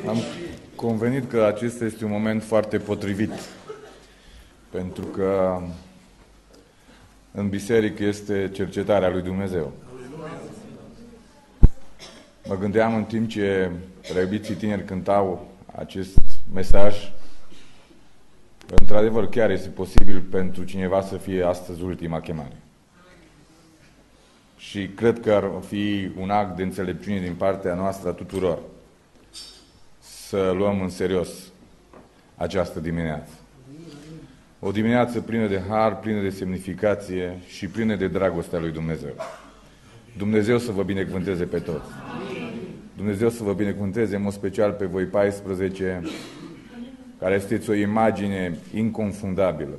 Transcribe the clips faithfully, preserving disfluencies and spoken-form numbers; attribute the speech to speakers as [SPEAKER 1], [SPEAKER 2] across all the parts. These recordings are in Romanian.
[SPEAKER 1] Am convenit că acesta este un moment foarte potrivit, pentru că în biserică este cercetarea lui Dumnezeu. Mă gândeam în timp ce preobiții tineri cântau acest mesaj, într-adevăr chiar este posibil pentru cineva să fie astăzi ultima chemare. Și cred că ar fi un act de înțelepciune din partea noastră a tuturor să luăm în serios această dimineață. O dimineață plină de har, plină de semnificație și plină de dragostea lui Dumnezeu. Dumnezeu să vă binecuvânteze pe toți. Dumnezeu să vă binecuvânteze în mod special pe voi paisprezece, care sunteți o imagine inconfundabilă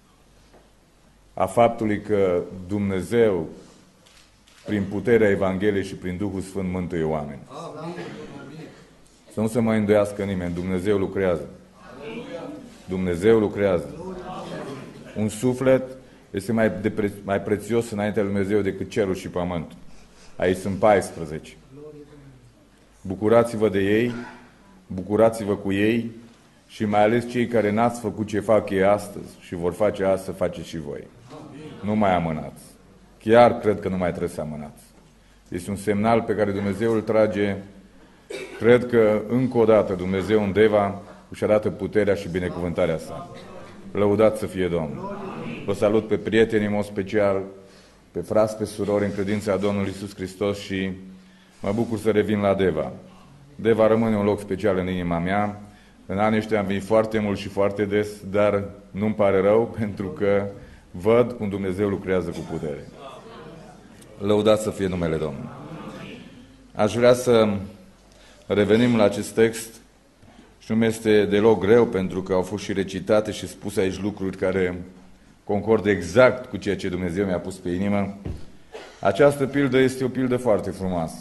[SPEAKER 1] a faptului că Dumnezeu, prin puterea Evangheliei și prin Duhul Sfânt, mântuie oameni. Să nu se mai îndoiască nimeni. Dumnezeu lucrează. Dumnezeu lucrează. Un suflet este mai, de pre, mai prețios înaintea lui Dumnezeu decât cerul și pământul. Aici sunt paisprezece. Bucurați-vă de ei, bucurați-vă cu ei și mai ales cei care n-ați făcut ce fac ei astăzi și vor face asta, să faceți și voi. Nu mai amânați. Chiar cred că nu mai trebuie să amânați. Este un semnal pe care Dumnezeu îl trage. Cred că încă o dată Dumnezeu în Deva își arată puterea și binecuvântarea sa. Lăudat să fie Domnul. Vă salut pe prieteni în mod special, pe frați, pe surori în credința Domnului Iisus Hristos și mă bucur să revin la Deva. Deva rămâne un loc special în inima mea. În anii ăștia am venit foarte mult și foarte des, dar nu-mi pare rău pentru că văd cum Dumnezeu lucrează cu putere. Lăudat să fie numele Domnului. Aș vrea să revenim la acest text și nu este deloc greu pentru că au fost și recitate și spuse aici lucruri care concordă exact cu ceea ce Dumnezeu mi-a pus pe inimă. Această pildă este o pildă foarte frumoasă.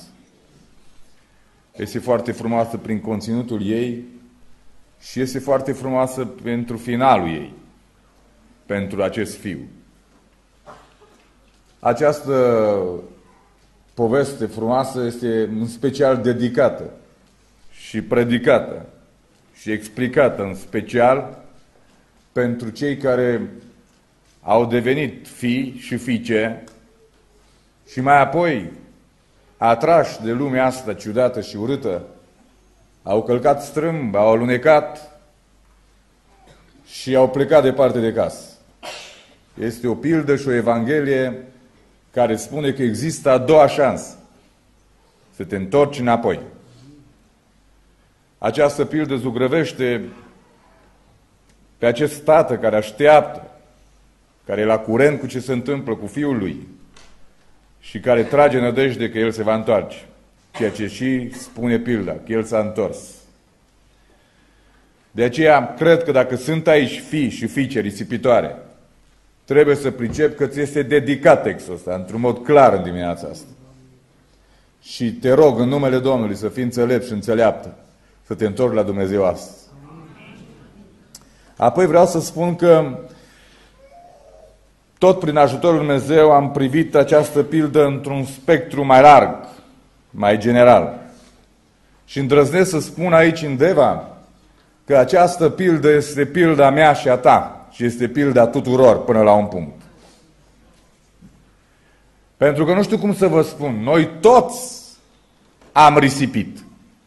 [SPEAKER 1] Este foarte frumoasă prin conținutul ei și este foarte frumoasă pentru finalul ei, pentru acest fiu. Această poveste frumoasă este în special dedicată și predicată și explicată în special pentru cei care au devenit fii și fiice și mai apoi, atrași de lumea asta ciudată și urâtă, au călcat strâmb, au alunecat și au plecat departe de casă. Este o pildă și o evanghelie care spune că există a doua șansă, să te întorci înapoi. Această pildă zugrăvește pe acest tată care așteaptă, care e la curent cu ce se întâmplă cu fiul lui și care trage nădejde că el se va întoarce. Ceea ce și spune pilda, că el s-a întors. De aceea, cred că dacă sunt aici fii și fiice risipitoare, trebuie să pricep că ți este dedicat textul ăsta, într-un mod clar în dimineața asta. Și te rog, în numele Domnului, să fii înțelept și înțeleaptă, să te întorci la Dumnezeu astăzi. Apoi vreau să spun că tot prin ajutorul lui Dumnezeu am privit această pildă într-un spectru mai larg, mai general. Și îndrăznesc să spun aici în Deva că această pildă este pilda mea și a ta și este pilda tuturor până la un punct. Pentru că nu știu cum să vă spun, noi toți am risipit.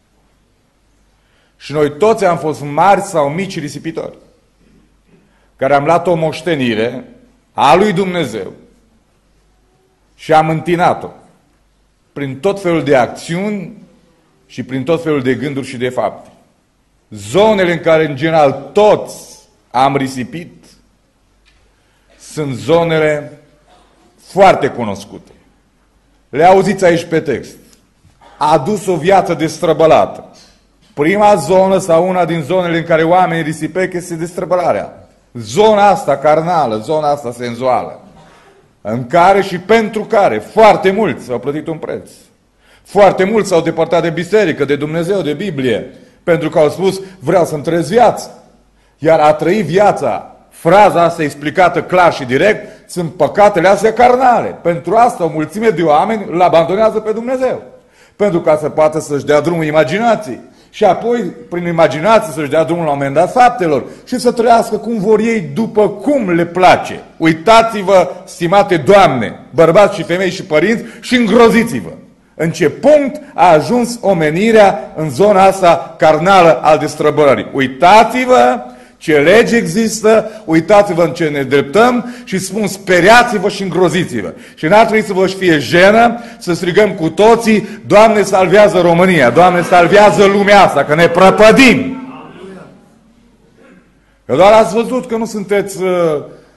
[SPEAKER 1] Și noi toți am fost mari sau mici risipitori, care am luat o moștenire a lui Dumnezeu și am întinat-o prin tot felul de acțiuni și prin tot felul de gânduri și de fapte. Zonele în care, în general, toți am risipit sunt zonele foarte cunoscute. Le auziți aici pe text. A dus o viață destrăbălată. Prima zonă sau una din zonele în care oamenii risipesc este destrăbălarea. Zona asta carnală, zona asta senzuală, în care și pentru care foarte mulți au plătit un preț. Foarte mulți s-au depărtat de biserică, de Dumnezeu, de Biblie, pentru că au spus, vreau să-mi trăiesc viața. Iar a trăi viața, fraza asta explicată clar și direct, sunt păcatele astea carnale. Pentru asta o mulțime de oameni îl abandonează pe Dumnezeu. Pentru ca să poată să-și dea drumul imaginației. și apoi, prin imaginație, să-și dea drumul la un moment dat faptelor și să trăiască cum vor ei, după cum le place. Uitați-vă, stimate doamne, bărbați și femei și părinți, și îngroziți-vă. În ce punct a ajuns omenirea în zona asta carnală al destrăbării. Uitați-vă ce lege există, uitați-vă în ce ne dreptăm și spun, speriați-vă și îngroziți-vă. Și n-ar trebui să vă fie jenă să strigăm cu toții, Doamne, salvează România, Doamne, salvează lumea asta, că ne prăpădim. Că doar ați văzut că nu sunteți uh,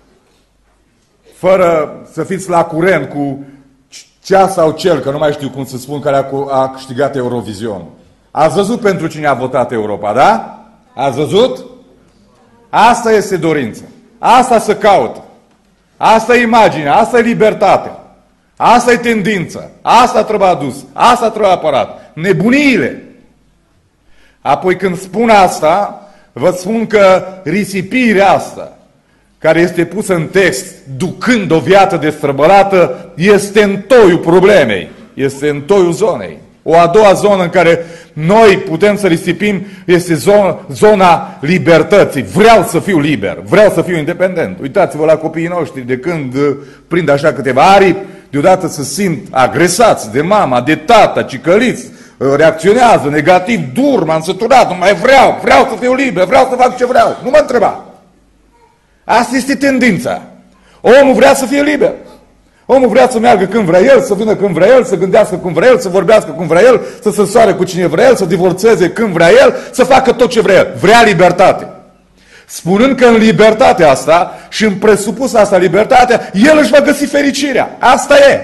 [SPEAKER 1] fără să fiți la curent cu cea sau cel, că nu mai știu cum să spun, care a, a câștigat Eurovision. Ați văzut pentru cine a votat Europa, da? Ați văzut? Asta este dorința. Asta se caută. Asta e imaginea, asta e libertatea. Asta e tendința. Asta trebuie adus. Asta trebuie apărat. Nebuniile. Apoi când spun asta, vă spun că risipirea asta, care este pusă în text, ducând o viață destrăbălată, este în toiul problemei. Este în toiul zonei. O a doua zonă în care noi putem să risipim este zona, zona libertății. Vreau să fiu liber, vreau să fiu independent. Uitați-vă la copiii noștri, de când prind așa câteva aripi, deodată se simt agresați de mama, de tata, cicăliți, reacționează negativ, dur, m-am săturat, nu mai vreau, vreau să fiu liber, vreau să fac ce vreau. Nu mă întreba. Asta este tendința. Omul vrea să fie liber. Omul vrea să meargă când vrea el, să vină când vrea el, să gândească cum vrea el, să vorbească cum vrea el, să se soare cu cine vrea el, să divorțeze când vrea el, să facă tot ce vrea el. Vrea libertate. Spunând că în libertatea asta și în presupus asta libertatea, el își va găsi fericirea. Asta e.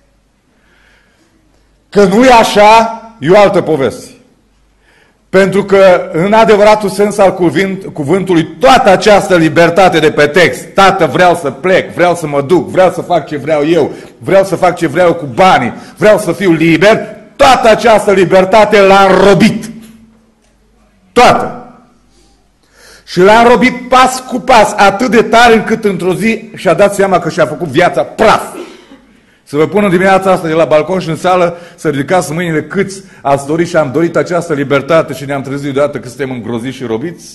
[SPEAKER 1] Că nu e așa, e o altă poveste. Pentru că, în adevăratul sens al cuvânt, cuvântului, toată această libertate de pe text, tată, vreau să plec, vreau să mă duc, vreau să fac ce vreau eu, vreau să fac ce vreau eu cu banii, vreau să fiu liber, toată această libertate l-a înrobit. Toată. Și l-a înrobit pas cu pas, atât de tare încât într-o zi și-a dat seama că și-a făcut viața praf. Să vă pun în dimineața asta de la balcon și în sală să ridicați mâinile câți ați dorit și am dorit această libertate și ne-am trezit deodată că suntem îngroziți și robiți?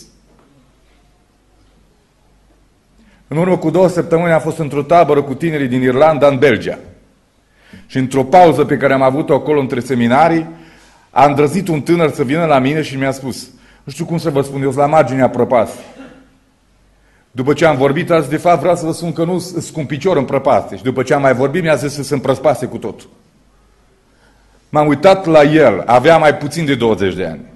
[SPEAKER 1] În urmă cu două săptămâni am fost într-o tabără cu tinerii din Irlanda în Belgia. Și într-o pauză pe care am avut-o acolo între seminarii, a îndrăzit un tânăr să vină la mine și mi-a spus, nu știu cum să vă spun, eu sunt la marginea prăpastii. După ce am vorbit, azi, de fapt, vreau să vă spun că nu sunt cu un picior în prăpaste. Și după ce am mai vorbit, mi-a zis să se împrăspase cu totul. M-am uitat la el, avea mai puțin de douăzeci de ani.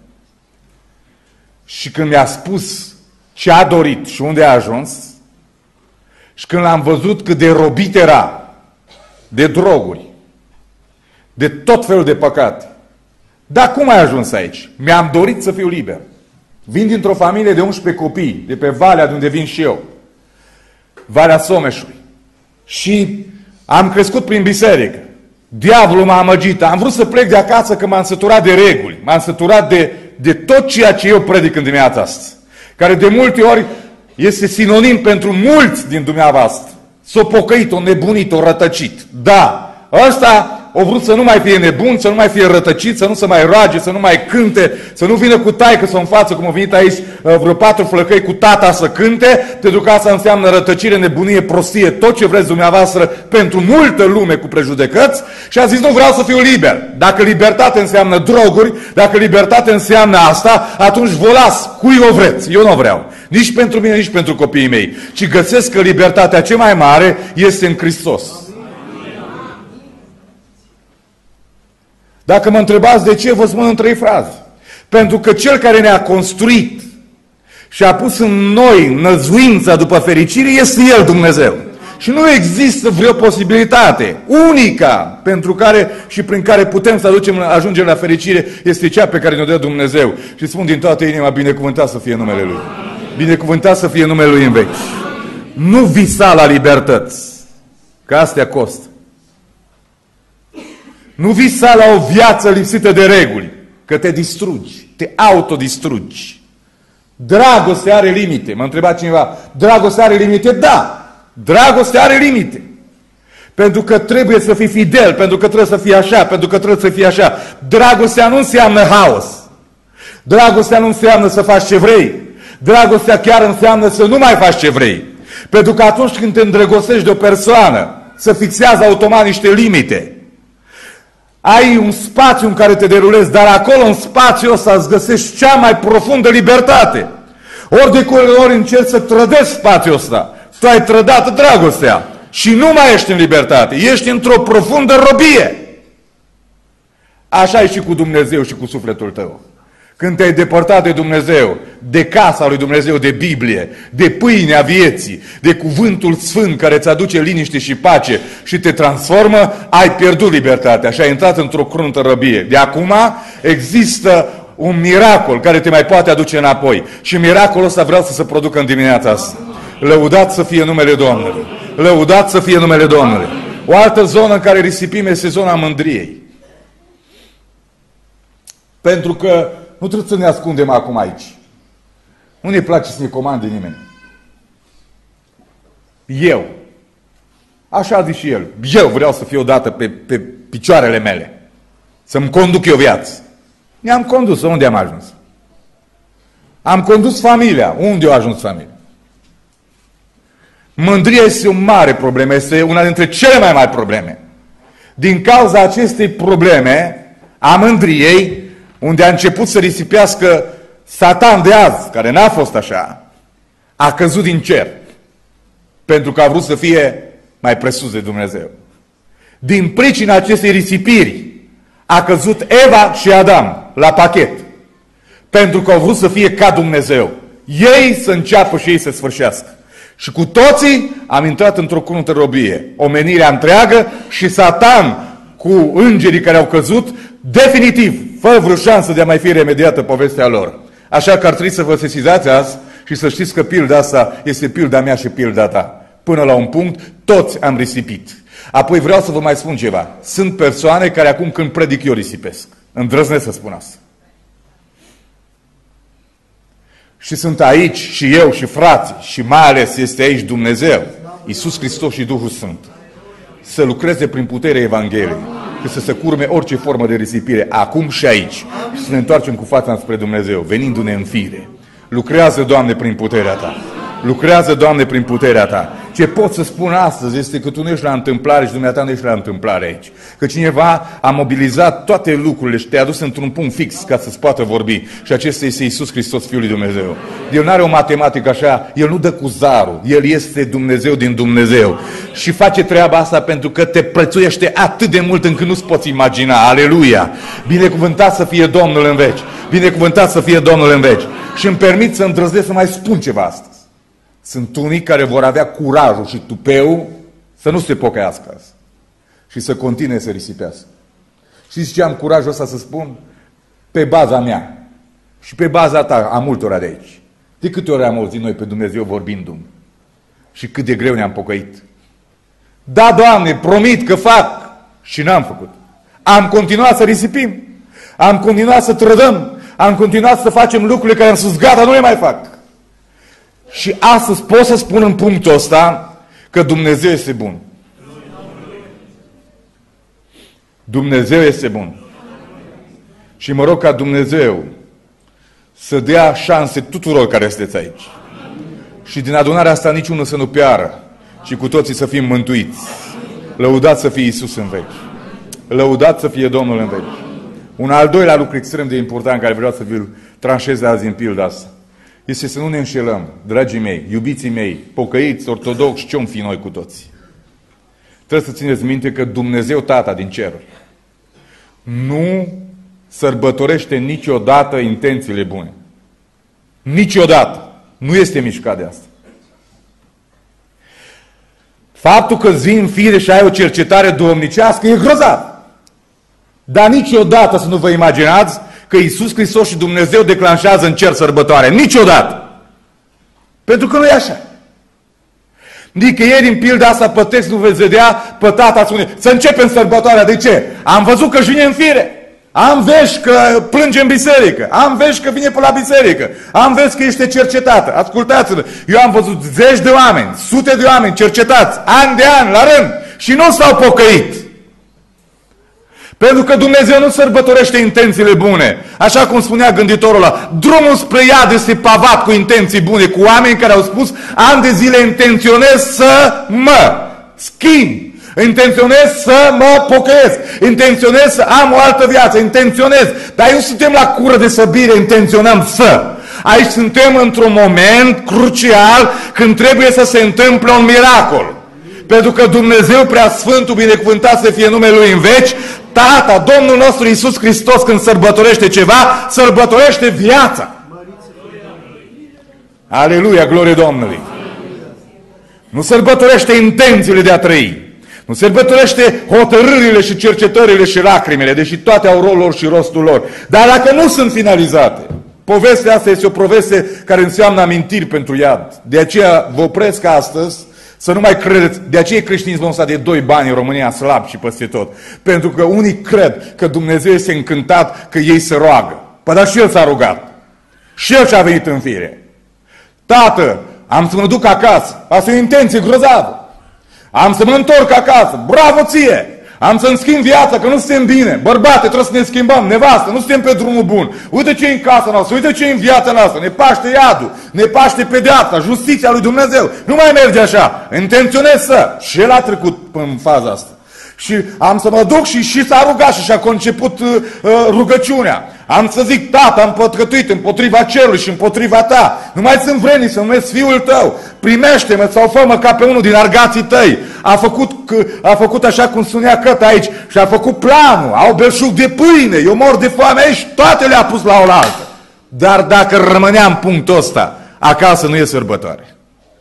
[SPEAKER 1] Și când mi-a spus ce a dorit și unde a ajuns, și când l-am văzut cât de robit era de droguri, de tot felul de păcate, dar cum ai ajuns aici? Mi-am dorit să fiu liber. Vin dintr-o familie de unsprezece copii, de pe Valea de unde vin și eu, Valea Someșului. Și am crescut prin biserică. Diavolul m-a amăgit. Am vrut să plec de acasă că m-am săturat de reguli. M-am săturat de, de tot ceea ce eu predic în dimineața asta. Care de multe ori este sinonim pentru mulți din dumneavoastră. S-o pocăit, o nebunit, o rătăcit. Da, ăsta o vrut să nu mai fie nebun, să nu mai fie rătăcit, să nu se mai roage, să nu mai cânte, să nu vină cu taică-s în față, cum au venit aici vreo patru flăcăi cu tata să cânte, pentru că asta înseamnă rătăcire, nebunie, prostie, tot ce vreți dumneavoastră pentru multă lume cu prejudecăți și a zis, nu, vreau să fiu liber. Dacă libertate înseamnă droguri, dacă libertate înseamnă asta, atunci vă las cui o vreți. Eu nu o vreau. Nici pentru mine, nici pentru copiii mei. Ci găsesc că libertatea cea mai mare este în Hristos. Dacă mă întrebați de ce, vă spun în trei fraze. Pentru că Cel care ne-a construit și a pus în noi năzuința după fericire este El, Dumnezeu. Și nu există vreo posibilitate. Unica pentru care și prin care putem să aducem, ajungem la fericire este cea pe care ne-o dă Dumnezeu. Și spun din toată inima, binecuvântat să fie numele Lui. Binecuvântat să fie numele Lui în veci. Nu visa la libertăți, că astea costă. Nu visa la o viață lipsită de reguli, că te distrugi, te autodistrugi. Dragostea are limite. M-a întrebat cineva, dragostea are limite? Da, dragostea are limite. Pentru că trebuie să fii fidel, pentru că trebuie să fii așa, pentru că trebuie să fii așa. Dragostea nu înseamnă haos. Dragostea nu înseamnă să faci ce vrei. Dragostea chiar înseamnă să nu mai faci ce vrei. Pentru că atunci când te îndrăgostești de o persoană, se fixează automat niște limite. Ai un spațiu în care te derulezi, dar acolo, în spațiul ăsta, îți găsești cea mai profundă libertate. Ori de câte ori încerci să trădești spațiul ăsta, tu ai trădat dragostea și nu mai ești în libertate, ești într-o profundă robie. Așa e și cu Dumnezeu și cu sufletul tău. Când te-ai depărtat de Dumnezeu, de casa lui Dumnezeu, de Biblie, de pâinea vieții, de cuvântul sfânt care îți aduce liniște și pace și te transformă, ai pierdut libertatea și ai intrat într-o cruntă răbie. De acum există un miracol care te mai poate aduce înapoi. Și miracolul ăsta vreau să se producă în dimineața asta. Lăudat să fie numele Domnului. Lăudat să fie numele Domnului. O altă zonă în care risipim este zona mândriei. Pentru că nu trebuie să ne ascundem acum aici. Nu ne place să ne comande nimeni. Eu. Așa a zis și el. Eu vreau să fiu odată pe, pe picioarele mele. Să-mi conduc eu viață. Ne-am condus. Unde am ajuns? Am condus familia. Unde a ajuns familia? Mândria este o mare problemă. Este una dintre cele mai mari probleme. Din cauza acestei probleme a mândriei, unde a început să risipească Satan de azi, care n-a fost așa, a căzut din cer. Pentru că a vrut să fie mai presus de Dumnezeu. Din pricina acestei risipiri a căzut Eva și Adam la pachet. Pentru că au vrut să fie ca Dumnezeu. Ei să înceapă și ei să sfârșească. Și cu toții am intrat într-o cruntă robie. Omenirea întreagă și Satan cu îngerii care au căzut, definitiv, fără vreo șansă de a mai fi remediată povestea lor. Așa că ar trebui să vă sesizați azi și să știți că pilda asta este pilda mea și pilda ta. Până la un punct, toți am risipit. Apoi vreau să vă mai spun ceva. Sunt persoane care acum când predic eu risipesc. Îndrăznesc să spun asta. Și sunt aici și eu și frații și mai ales este aici Dumnezeu, Iisus Hristos și Duhul Sfânt. Să lucreze prin puterea Evangheliei și să se curme orice formă de risipire, acum și aici. Și să ne întoarcem cu fața spre Dumnezeu, venindu-ne în fire. Lucrează, Doamne, prin puterea Ta. Lucrează, Doamne, prin puterea Ta. Ce pot să spun astăzi este că Tu nu ești la întâmplare și dumneata nu ești la întâmplare aici. Că cineva a mobilizat toate lucrurile și te-a dus într-un punct fix ca să-ți poată vorbi. Și acesta este Iisus Hristos, Fiul lui Dumnezeu. El nu are o matematică așa, El nu dă cu zarul. El este Dumnezeu din Dumnezeu. Și face treaba asta pentru că te prețuiește atât de mult încât nu-ți poți imagina. Aleluia! Binecuvântat să fie Domnul în veci. Binecuvântat să fie Domnul în veci. Și îmi permit să îndrăznesc să mai spun ceva astăzi. Sunt unii care vor avea curajul și tupeu să nu se pocăiască azi și să continue să risipească. Știți ce am curajul ăsta să spun? Pe baza mea și pe baza ta, a multora de aici. De câte ori am auzit noi pe Dumnezeu vorbindu-mi și cât de greu ne-am pocăit. Da, Doamne, promit că fac și n-am făcut. Am continuat să risipim, am continuat să trădăm, am continuat să facem lucrurile care am spus, gata, nu le mai fac. Și astăzi pot să spun în punctul ăsta că Dumnezeu este bun. Dumnezeu este bun. Și mă rog ca Dumnezeu să dea șanse tuturor care sunteți aici. Și din adunarea asta niciunul să nu piară, ci cu toții să fim mântuiți. Lăudat să fie Iisus în veci. Lăudat să fie Domnul în veci. Un al doilea lucru extrem de important care vreau să vi-l tranșez azi în pilda asta este să nu ne înșelăm, dragii mei, iubiții mei, pocăiți, ortodoxi, ce-om fi noi cu toți. Trebuie să țineți minte că Dumnezeu Tata din ceruri nu sărbătorește niciodată intențiile bune. Niciodată. Nu este mișcat de asta. Faptul că îți vii în fire și ai o cercetare duhovnicească e grozav. Dar niciodată să nu vă imaginați că Iisus Hristos și Dumnezeu declanșează în cer sărbătoare. Niciodată. Pentru că nu e așa. Nicăieri în pilda asta pe text nu veți vedea pe tata spune să începem sărbătoarea. De ce? Am văzut că își vine în fire. Am vești că plânge în biserică. Am vești că vine pe la biserică. Am vești că este cercetată. Ascultați-vă. Eu am văzut zeci de oameni, sute de oameni cercetați, an de an, la rând. Și nu s-au pocăit. Pentru că Dumnezeu nu sărbătorește intențiile bune. Așa cum spunea gânditorul ăla, drumul spre iad este pavat cu intenții bune, cu oameni care au spus, ani de zile intenționez să mă schimb, intenționez să mă pocăiesc, intenționez să am o altă viață, intenționez. Dar nu suntem la cură de săbire, intenționăm să. Aici suntem într-un moment crucial când trebuie să se întâmple un miracol. Pentru că Dumnezeu Preasfântul, binecuvântat să fie numele Lui în veci, Tata, Domnul nostru Iisus Hristos, când sărbătorește ceva, sărbătorește viața. Aleluia, glorie Domnului! Nu sărbătorește intențiile de a trăi. Nu sărbătorește hotărârile și cercetările și lacrimile, deși toate au rolul lor și rostul lor. Dar dacă nu sunt finalizate, povestea asta este o poveste care înseamnă amintiri pentru iad. De aceea vă opresc astăzi să nu mai credeți. De aceea e creștinismul ăsta de doi bani în România slab și peste tot. Pentru că unii cred că Dumnezeu este încântat că ei se roagă. Păi dar și El s-a rugat. Și El și-a venit în fire. Tată, am să mă duc acasă. Asta e o intenție grozavă. Am să mă întorc acasă. Bravo ție! Am să-mi schimb viața, că nu suntem bine. Bărbate, trebuie să ne schimbăm. Nevastă, nu suntem pe drumul bun. Uite ce e în casa noastră, uite ce e în viața noastră. Ne paște iadul, ne paște pedeapsa, justiția lui Dumnezeu. Nu mai merge așa. Intenționez să. Și El a trecut în faza asta. Și am să mă duc și, și s-a rugat și și-a conceput uh, rugăciunea. Am să zic, Tată, am păcătuit împotriva cerului și împotriva ta. Nu mai sunt vrednic să numesc Fiul tău. Primește-mă sau fă-mă ca pe unul din argații tăi. A făcut, a făcut așa cum spunea Căt aici și a făcut planul. Au belșug de pâine, eu mor de foame aici, toate le-a pus la oaltă. Dar dacă rămânea în punctul ăsta, acasă nu e sărbătoare.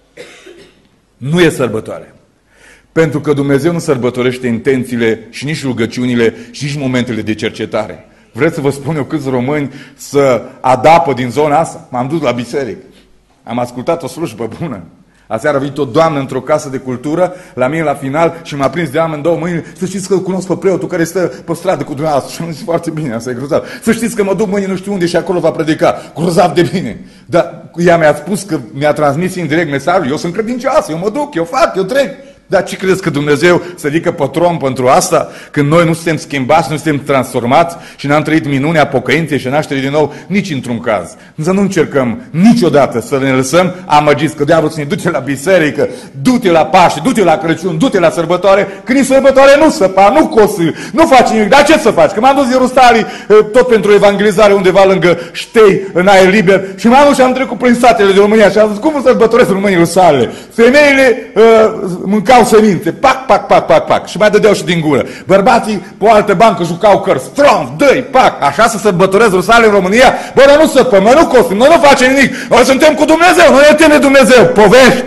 [SPEAKER 1] Nu e sărbătoare. Pentru că Dumnezeu nu sărbătorește intențiile și nici rugăciunile și nici momentele de cercetare. Vreți să vă spun eu câți români să adapă din zona asta? M-am dus la biserică. Am ascultat o slujbă bună. Aseară a venit o doamnă într-o casă de cultură, la mine la final, și m-a prins de amândouă mâini. Să știți că îl cunosc pe preotul care stă pe stradă cu dumneavoastră. Și am zis foarte bine, asta e grozav. Să știți că mă duc mâine nu știu unde și acolo va predica. Grozav de bine. Dar ea mi-a spus că mi-a transmis indirect mesajul. Eu sunt credincioasă, eu mă duc, eu fac, eu trec. Dar ce credeți că Dumnezeu să ridică pe tron pentru asta? Când noi nu suntem schimbați, nu suntem transformați și n-am trăit minunea pocăinței și nașterii din nou nici într-un caz. Să nu încercăm niciodată să ne lăsăm amăgiți, că diavolul să ne duce la biserică, du-te la Paște, du-te la Crăciun, du-te la sărbătoare, când e sărbătoare nu săpa, nu cosi, nu faci nimic. Dar ce să faci? Că m-am dus Ierusalim tot pentru evangelizare undeva lângă Ștei, în aer liber, și m-am dus și am trecut prin satele de România și am zis, cum sărbătoresc românii sale? Femeile uh, mâncau semințe, pac, pac, pac, pac, pac, și mai dădeau și din gură. Bărbații pe o altă bancă jucau cărți, strong, dă-i, pac, așa să sărbătoresc Ierusalim în România. Bă, noi nu săpăm, noi nu cosim, noi nu facem nimic, noi suntem cu Dumnezeu, noi ne teme Dumnezeu, povești.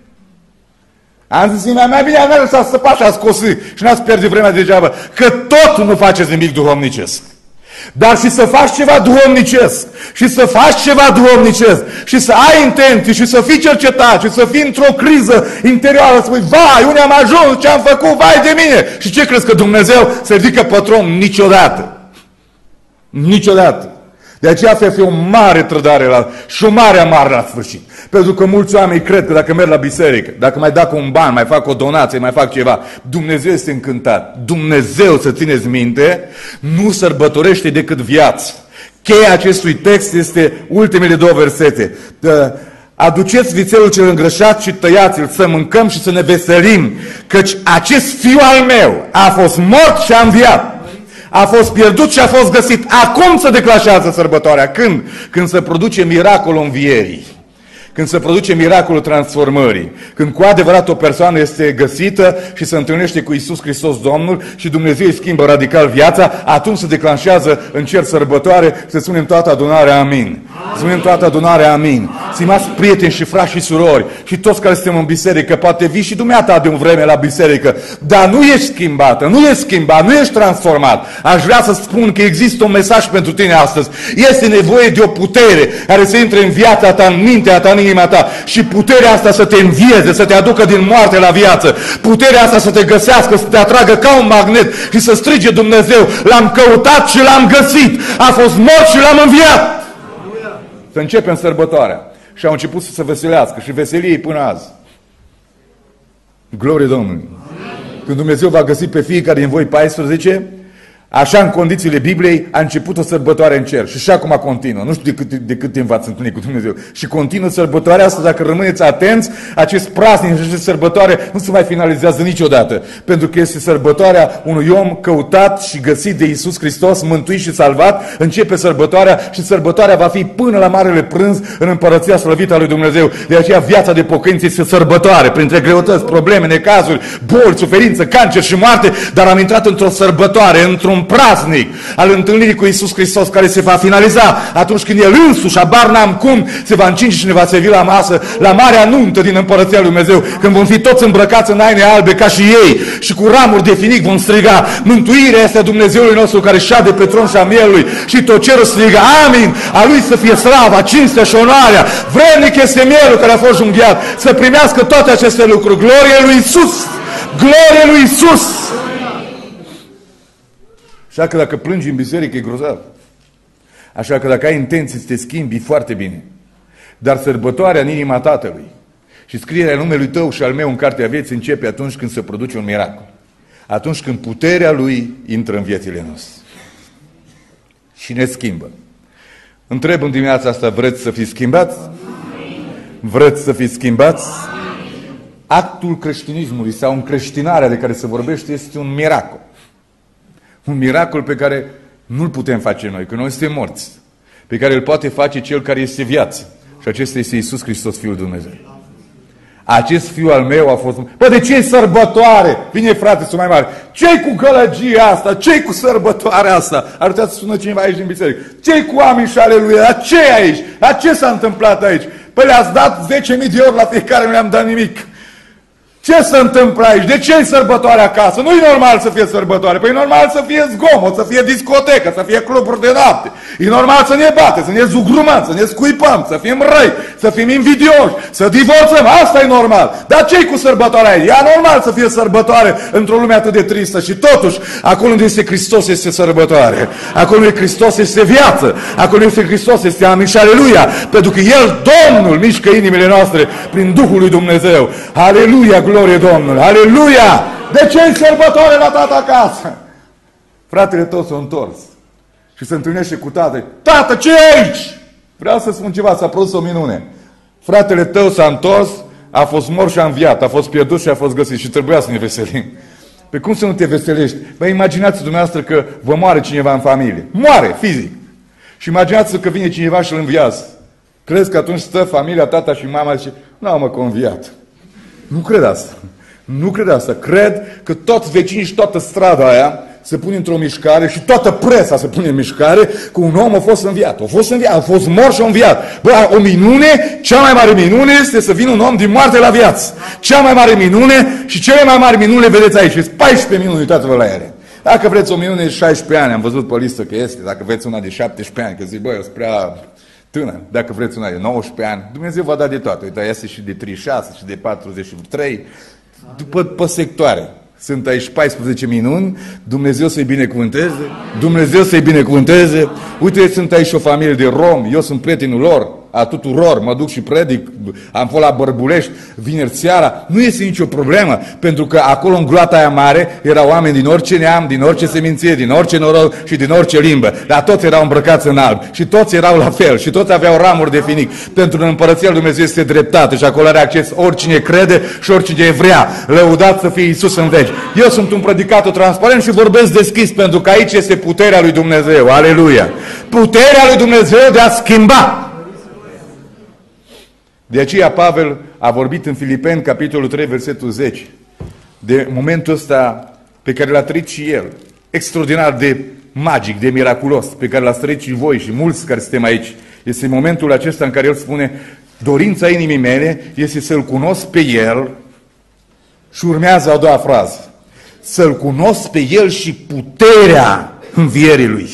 [SPEAKER 1] Am zis, mai bine am mers să săpa și a scosi și n-ați pierde vremea degeaba, că tot nu faceți nimic duhovnicesc. Dar și să faci ceva duhovnicesc, și să faci ceva duhovnicesc, și să ai intenții, și să fii cercetat, și să fii într-o criză interioară, să spui, vai, unde am ajuns, ce am făcut, vai de mine. Și ce crezi că Dumnezeu se ridică pătron? Niciodată. Niciodată. De aceea să fie o mare trădare la, și o mare amară la sfârșit. Pentru că mulți oameni cred că dacă merg la biserică, dacă mai dau un ban, mai fac o donație, mai fac ceva, Dumnezeu este încântat. Dumnezeu, să țineți minte, nu sărbătorește decât viață. Cheia acestui text este ultimele două versete. Aduceți vițelul cel îngrășat și tăiați-l, să mâncăm și să ne veselim, căci acest fiu al meu a fost mort și a înviat. A fost pierdut și a fost găsit. Acum se declanșează sărbătoarea. Când? Când se produce miracolul învierii. Când se produce miracolul transformării. Când cu adevărat o persoană este găsită și se întâlnește cu Iisus Hristos Domnul și Dumnezeu îi schimbă radical viața, atunci se declanșează în cer sărbătoare, să spunem toată adunarea amin. Să spunem toată adunarea amin. Stimați prieteni și frați și surori și toți care suntem în biserică, poate vii și dumneata de un vreme la biserică, dar nu ești schimbată, nu ești schimbat, nu ești transformat. Aș vrea să spun că există un mesaj pentru tine astăzi. Este nevoie de o putere care să intre în viața ta, în mintea ta, în inima ta, și puterea asta să te învieze, să te aducă din moarte la viață. Puterea asta să te găsească, să te atragă ca un magnet și să strige Dumnezeu, l-am căutat și l-am găsit, a fost mort și l-am înviat. Să începem sărbătoarea. Și au început să se veselească și veselie până azi. Glorie Domnului! Când Dumnezeu va găsi pe fiecare din voi paisprezece, Așa, în condițiile Bibliei, a început o sărbătoare în cer și și acum continuă. Nu știu de cât, de cât timp v-ați întâlnit cu Dumnezeu. Și continuă sărbătoarea asta, dacă rămâneți atenți, acest praznic, acest sărbătoare nu se mai finalizează niciodată. Pentru că este sărbătoarea unui om căutat și găsit de Iisus Hristos, mântuit și salvat. Începe sărbătoarea și sărbătoarea va fi până la Marele Prânz în împărăția slăvită a lui Dumnezeu. De aceea viața de pocăință este sărbătoare, printre greutăți, probleme, necazuri, boli, suferință, cancer și moarte, dar am intrat într-o sărbătoare, într-un praznic al întâlnirii cu Iisus Hristos, care se va finaliza atunci când El însuși, abar n-am cum, se va încinge și ne va servi la masă, la marea nuntă din împărăția lui Dumnezeu, când vom fi toți îmbrăcați în haine albe ca și ei și cu ramuri de finic vom striga: mântuirea este a Dumnezeului nostru care șade pe tron și a mielului, și tot cerul striga: amin, a Lui să fie slava, cinstea și onoarea. Vrednic este mielul care a fost junghiat să primească toate aceste lucruri. Glorie lui Iisus! Glorie lui Iisus! Așa că dacă plângi în biserică, e grozav. Așa că dacă ai intenții să te schimbi, e foarte bine. Dar sărbătoarea în inima Tatălui și scrierea numelui tău și al meu în cartea vieții începe atunci când se produce un miracol. Atunci când puterea Lui intră în viețile noastre. Și ne schimbă. Întreb în dimineața asta, vreți să fiți schimbați? Vreți să fiți schimbați? Actul creștinismului sau încreștinarea de care se vorbește este un miracol. Un miracol pe care nu-l putem face noi, că noi suntem morți. Pe care îl poate face Cel care este viață. Și acesta este Iisus Hristos, Fiul Dumnezeu. Acest fiu al meu a fost... Bă, de ce e sărbătoare? Vine frate, sunt mai mare. Ce-i cu gălăgia asta? Ce-i cu sărbătoarea asta? Ar putea să sună cineva aici din biserică. Ce-i cu amin și aleluia? La ce aici? La ce s-a întâmplat aici? Păi le-ați dat zece mii de ori la fiecare, nu le-am dat nimic. Ce se întâmplă aici? De ce e sărbătoare acasă? Nu e normal să fie sărbătoare. Păi e normal să fie zgomot, să fie discotecă, să fie cluburi de noapte. E normal să ne bate, să ne zugrumăm, să ne scuipăm, să fim răi, să fim invidioși, să divorțăm. Asta e normal. Dar ce-i cu sărbătoarea aici? E anormal să fie sărbătoare într-o lume atât de tristă. Și totuși, acolo unde este Hristos este sărbătoare. Acolo unde Hristos este viață. Acolo unde este Hristos este amin și aleluia. Pentru că El, Domnul, mișcă inimile noastre prin Duhul lui Dumnezeu. Aleluia! Glorie Domnului! Aleluia! De ce e sărbătoare la tata acasă? Fratele tău s-a întors și se întâlnește cu tată. Tată, ce e aici? Vreau să spun ceva, s-a produs o minune. Fratele tău s-a întors, a fost mort și a înviat, a fost pierdut și a fost găsit și trebuia să ne veselim. Pe cum să nu te veselești? Vă imaginați dumneavoastră că vă moare cineva în familie. Moare, fizic. Și imaginați că vine cineva și îl înviază. Crezi că atunci stă familia, tata și mama și zice: nu, mă, că a înviat. Nu cred asta. Nu cred asta. Cred că toți vecinii și toată strada aia se pune într-o mișcare și toată presa se pune în mișcare că un om a fost înviat. A fost înviat, a fost mort și a înviat. Bă, o minune, cea mai mare minune este să vină un om din moarte la viață. Cea mai mare minune și cele mai mari minune vedeți aici. Sunt paisprezece minuni, uitați-vă la ele. Dacă vreți o minune de șaisprezece ani, am văzut pe listă că este. Dacă vreți una de șaptesprezece ani, că zic, băi, eu sunt prea tânăr. Dacă vreți una de nouăsprezece ani, Dumnezeu va da de toate. Uite, este și de treizeci și șase și de patruzeci și trei. După pe sectoare. Sunt aici paisprezece minuni, Dumnezeu să-i binecuvânteze, Dumnezeu să-i binecuvânteze. Uite, sunt aici o familie de romi, eu sunt prietenul lor, a tuturor, mă duc și predic, am fost la Bărbulești vineri seara, nu este nicio problemă, pentru că acolo în gloata aia mare erau oameni din orice neam, din orice seminție, din orice noroc și din orice limbă, dar toți erau îmbrăcați în alb și toți erau la fel și toți aveau ramuri de finic, pentru că în Împărăția lui Dumnezeu este dreptate și acolo are acces oricine crede și oricine vrea. Lăudat să fie Iisus în veci. Eu sunt un predicator transparent și vorbesc deschis, pentru că aici este puterea lui Dumnezeu. Aleluia! Puterea lui Dumnezeu de a schimba. De aceea Pavel a vorbit în Filipeni, capitolul trei, versetul zece, de momentul ăsta pe care l-a trăit și el, extraordinar de magic, de miraculos, pe care l-ați trăit și voi și mulți care suntem aici. Este momentul acesta în care el spune: dorința inimii mele este să-L cunosc pe El. Și urmează a doua frază: să-L cunosc pe El și puterea învierii Lui.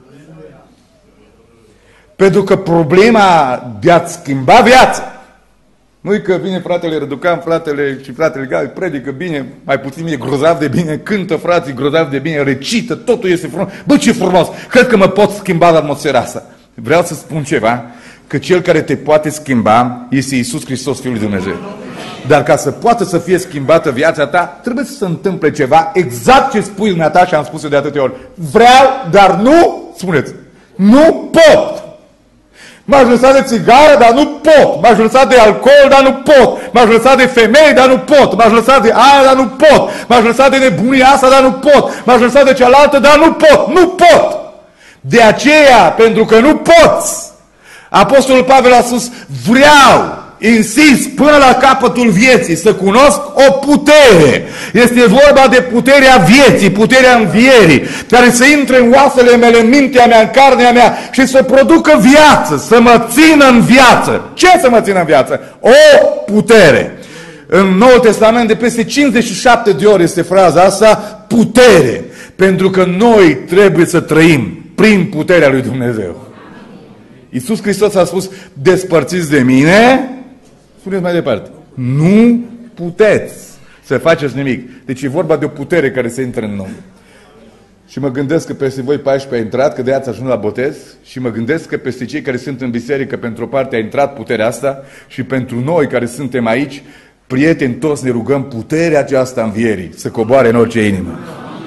[SPEAKER 1] Pentru că problema de a-ți schimba viața nu-i că vine fratele Răducan, fratele și fratele Gal, predică bine, mai puțin e grozav de bine, cântă frații grozav de bine, recită, totul este frumos. Bă, ce frumos! Cred că mă pot schimba la atmosfera asta. Vreau să spun ceva, că Cel care te poate schimba este Iisus Hristos, Fiul lui Dumnezeu. Dar ca să poată să fie schimbată viața ta, trebuie să se întâmple ceva, exact ce spui dumneata și am spus eu de atâtea ori. Vreau, dar nu, spuneți, nu pot. M-aș lăsa de țigară, dar nu pot. M-aș lăsa de alcool, dar nu pot. M-aș lăsa de femei, dar nu pot. M-aș lăsa de aia, dar nu pot. M-aș lăsa de nebunia asta, dar nu pot. M-aș lăsa de cealaltă, dar nu pot. Nu pot. De aceea, pentru că nu poți, Apostolul Pavel a spus, vreau, insist până la capătul vieții să cunosc o putere. Este vorba de puterea vieții, puterea învierii, care să intre în oasele mele, în mintea mea, în carnea mea și să producă viață, să mă țină în viață. Ce să mă țină în viață? O putere. În Noul Testament de peste cincizeci și șapte de ori este fraza asta, putere. Pentru că noi trebuie să trăim prin puterea lui Dumnezeu. Iisus Hristos a spus, despărțiți de mine, spuneți mai departe, nu puteți să faceți nimic. Deci e vorba de o putere care se intră în noi. Și mă gândesc că peste voi paisprezece a intrat, că de ați ajuns la botez, și mă gândesc că peste cei care sunt în biserică, pentru o parte a intrat puterea asta, și pentru noi care suntem aici, prieteni toți, ne rugăm puterea aceasta învierii să coboare în orice inimă.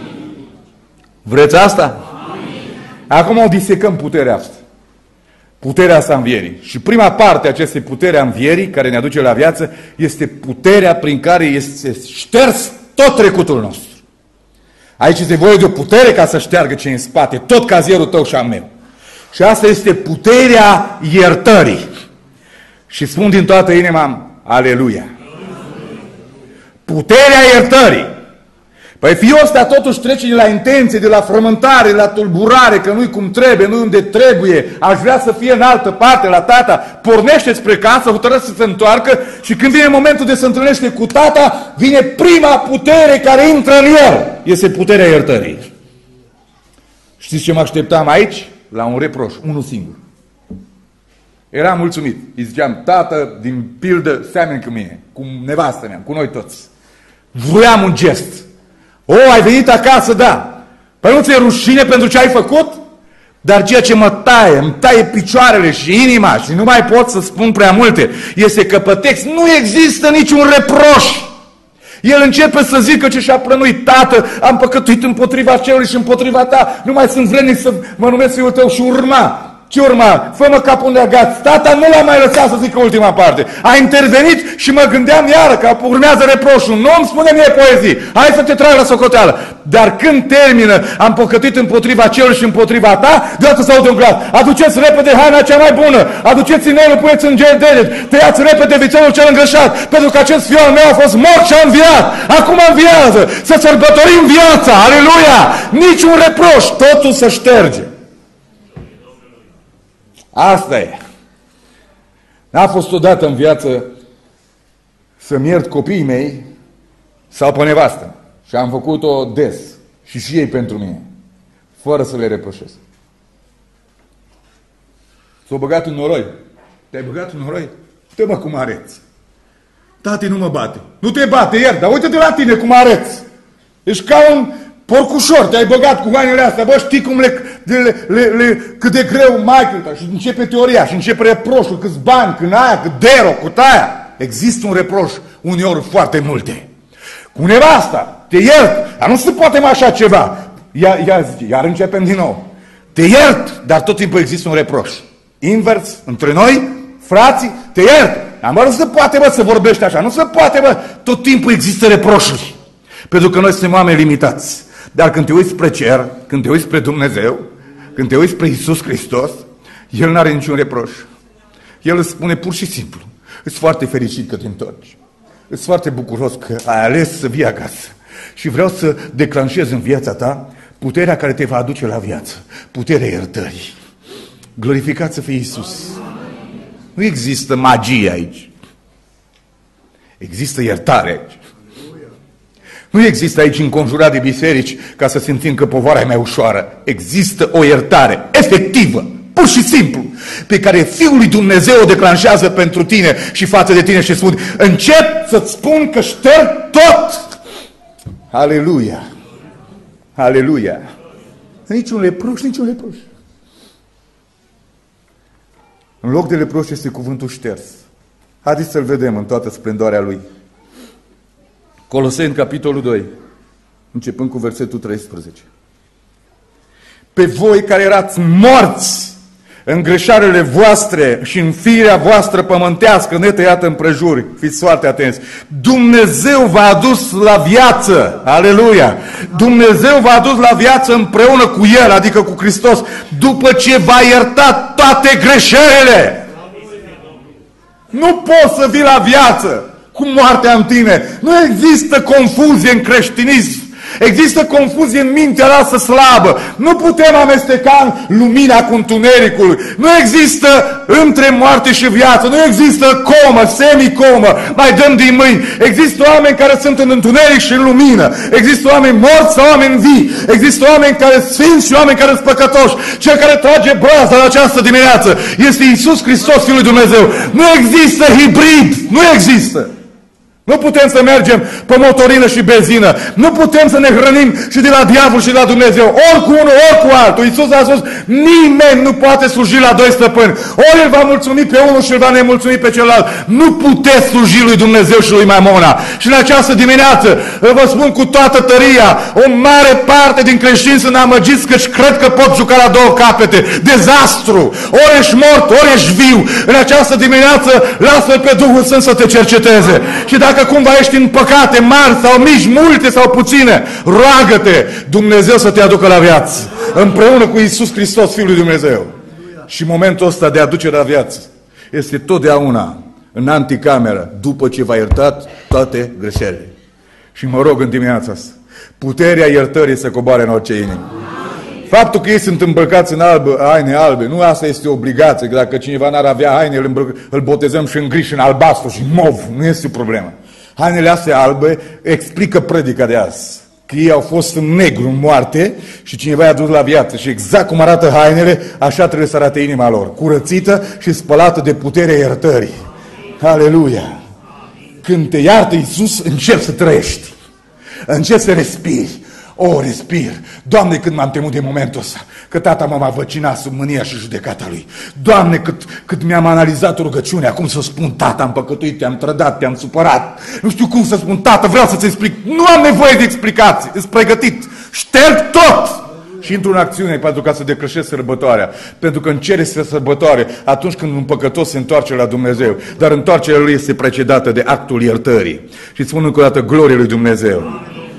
[SPEAKER 1] Vreți asta? Acum o disecăm puterea asta. Puterea asta învierii. Și prima parte a acestei puteri a învierii, care ne aduce la viață, este puterea prin care este șters tot trecutul nostru. Aici este voie de o putere ca să șteargă ce în spate, tot cazierul tău și al meu. Și asta este puterea iertării. Și spun din toată inima, aleluia! Puterea iertării. Păi fiul ăsta totuși trece de la intenție, de la frământare, de la tulburare, că nu-i cum trebuie, nu-i unde trebuie, aș vrea să fie în altă parte, la tata, pornește spre casă, hotărăște să se întoarcă și când vine momentul de să întâlnește cu tata, vine prima putere care intră în el. Este puterea iertării. Știți ce mă așteptam aici? La un reproș, unul singur. Eram mulțumit. Îi ziceam, tată, din pildă, seamănă cu mine, cu nevastă mea, cu noi toți. Vroiam un gest. O, ai venit acasă, da. Păi nu ți-e rușine pentru ce ai făcut? Dar ceea ce mă taie, îmi taie picioarele și inima și nu mai pot să spun prea multe, este că pe text nu există niciun reproș. El începe să zică ce și-a plănuit, tată, am păcătuit împotriva celui și împotriva ta, nu mai sunt vrednic să mă numesc fiul tău și urma. Ce urma? Fă-mă capul de agaț. Tata nu l-a mai lăsat să zică ultima parte. A intervenit și mă gândeam iară că urmează reproșul. Nu îmi spune mie poezii. Hai să te trag la socoteală. Dar când termină, am păcătuit împotriva celui și împotriva ta, deodată să aud un glas. Aduceți repede haina cea mai bună. Aduceți inelul, puneți în gel deget. Tăiați repede vițelul cel îngrășat. Pentru că acest fiu al meu a fost mort și a înviat. Acum înviază. Să sărbătorim viața. Aleluia! Niciun reproș. Totul se șterge. Asta e. N-a fost odată în viață să-mi iert copiii mei sau pe nevastă. Și am făcut-o des. Și și ei pentru mine. Fără să le reproșesc. S-au băgat în noroi. Te-ai băgat în noroi? Uite mă cum arăți. Tati nu mă bate. Nu te bate, ieri, dar uite-te la tine cum arăți. Ești ca un porcușor, te-ai băgat cu hainele astea, bă, știi cum le, le, le, le, cât de greu mai și începe teoria, și începe reproșul, câți bani, când aia, cât dero, cu aia. Există un reproș, uneori foarte multe. Cu nevasta, te iert, dar nu se poate mai așa ceva. Ia, ia, iar începem din nou. Te iert, dar tot timpul există un reproș. Invers, între noi, frații, te iert. Dar mă, nu se poate, bă, să vorbești așa, nu se poate, bă, tot timpul există reproșuri. Pentru că noi suntem oameni limitați. Dar când te uiți spre cer, când te uiți spre Dumnezeu, când te uiți spre Iisus Hristos, El nu are niciun reproș. El îți spune pur și simplu, îți foarte fericit că te întorci. Îți foarte bucuros că ai ales să vii acasă. Și vreau să declanșez în viața ta puterea care te va aduce la viață. Puterea iertării. Glorificat să fie Iisus. Nu există magie aici. Există iertare aici. Nu există aici înconjurat de biserici ca să simțim că povara e mai ușoară. Există o iertare efectivă, pur și simplu, pe care Fiul lui Dumnezeu o declanșează pentru tine și față de tine și spune, încep să-ți spun că șterg tot. Aleluia! Aleluia! Niciun reproș, niciun reproș. În loc de reproș este cuvântul șters. Haideți să-l vedem în toată splendoarea lui. Coloseni, capitolul doi, începând cu versetul treisprezece. Pe voi care erați morți în greșalele voastre și în firea voastră pământească, netăiată împrejur, fiți foarte atenți, Dumnezeu v-a adus la viață, aleluia, Dumnezeu v-a adus la viață împreună cu El, adică cu Hristos, după ce v-a iertat toate greșelile. Nu poți să vii la viață cu moartea în tine. Nu există confuzie în creștinism. Există confuzie în mintea noastră slabă. Nu putem amesteca lumina cu întunericul. Nu există între moarte și viață. Nu există comă, semicomă. Mai dăm din mâini. Există oameni care sunt în întuneric și în lumină. Există oameni morți sau oameni vii. Există oameni care sunt sfinți și oameni care sunt păcătoși. Cel care trage braza la această dimineață este Iisus Hristos, Fiul lui Dumnezeu. Nu există hibrid. Nu există. Nu putem să mergem pe motorină și benzină. Nu putem să ne hrănim și de la diavol și de la Dumnezeu. Ori cu unul, ori cu altul. Iisus a spus, nimeni nu poate sluji la doi stăpâni. Ori îl va mulțumi pe unul și îl va nemulțumi pe celălalt. Nu puteți sluji lui Dumnezeu și lui Mamona. Și în această dimineață, vă spun cu toată tăria, o mare parte din creștini sunt amăgiți că cred că pot juca la două capete. Dezastru! Ori ești mort, ori ești viu. În această dimineață, lasă-L pe Duhul Sfânt să te cerceteze. Și dacă Dacă cumva ești în păcate mari sau mici, multe sau puține, roagă-te Dumnezeu să te aducă la viață. Împreună cu Iisus Hristos, Fiul lui Dumnezeu. Și momentul ăsta de aducere la viață este totdeauna în anticameră, după ce v-a iertat toate greșelile. Și mă rog în dimineața asta, puterea iertării să coboare în orice inimă. Faptul că ei sunt îmbrăcați în albe, haine albe, nu asta este obligație, că dacă cineva n-ar avea haine, îl, îmbrăc, îl botezăm și în gri și în albastru și mov, nu este o problemă. Hainele astea albe explică predica de azi. Că ei au fost în negru, în moarte și cineva i-a dus la viață. Și exact cum arată hainele, așa trebuie să arate inima lor. Curățită și spălată de puterea iertării. Aleluia! Când te iartă Iisus, începi să trăiești. Începi să respiri. O, respir. Doamne, cât m-am temut de momentul ăsta, că tata mă va văcina sub mânia și judecata lui. Doamne, cât, cât mi-am analizat rugăciunea, cum să spun, tata, am păcătuit, te-am trădat, te-am supărat. Nu știu cum să spun, tată, vreau să-ți explic. Nu am nevoie de explicații, îți pregătit. Șterg tot! Și intru în acțiune pentru ca să decrășesc sărbătoarea. Pentru că încere sărbătoare atunci când un păcătos se întoarce la Dumnezeu. Dar întoarcerea lui este precedată de actul iertării. Și spun încă o dată, glorie lui Dumnezeu.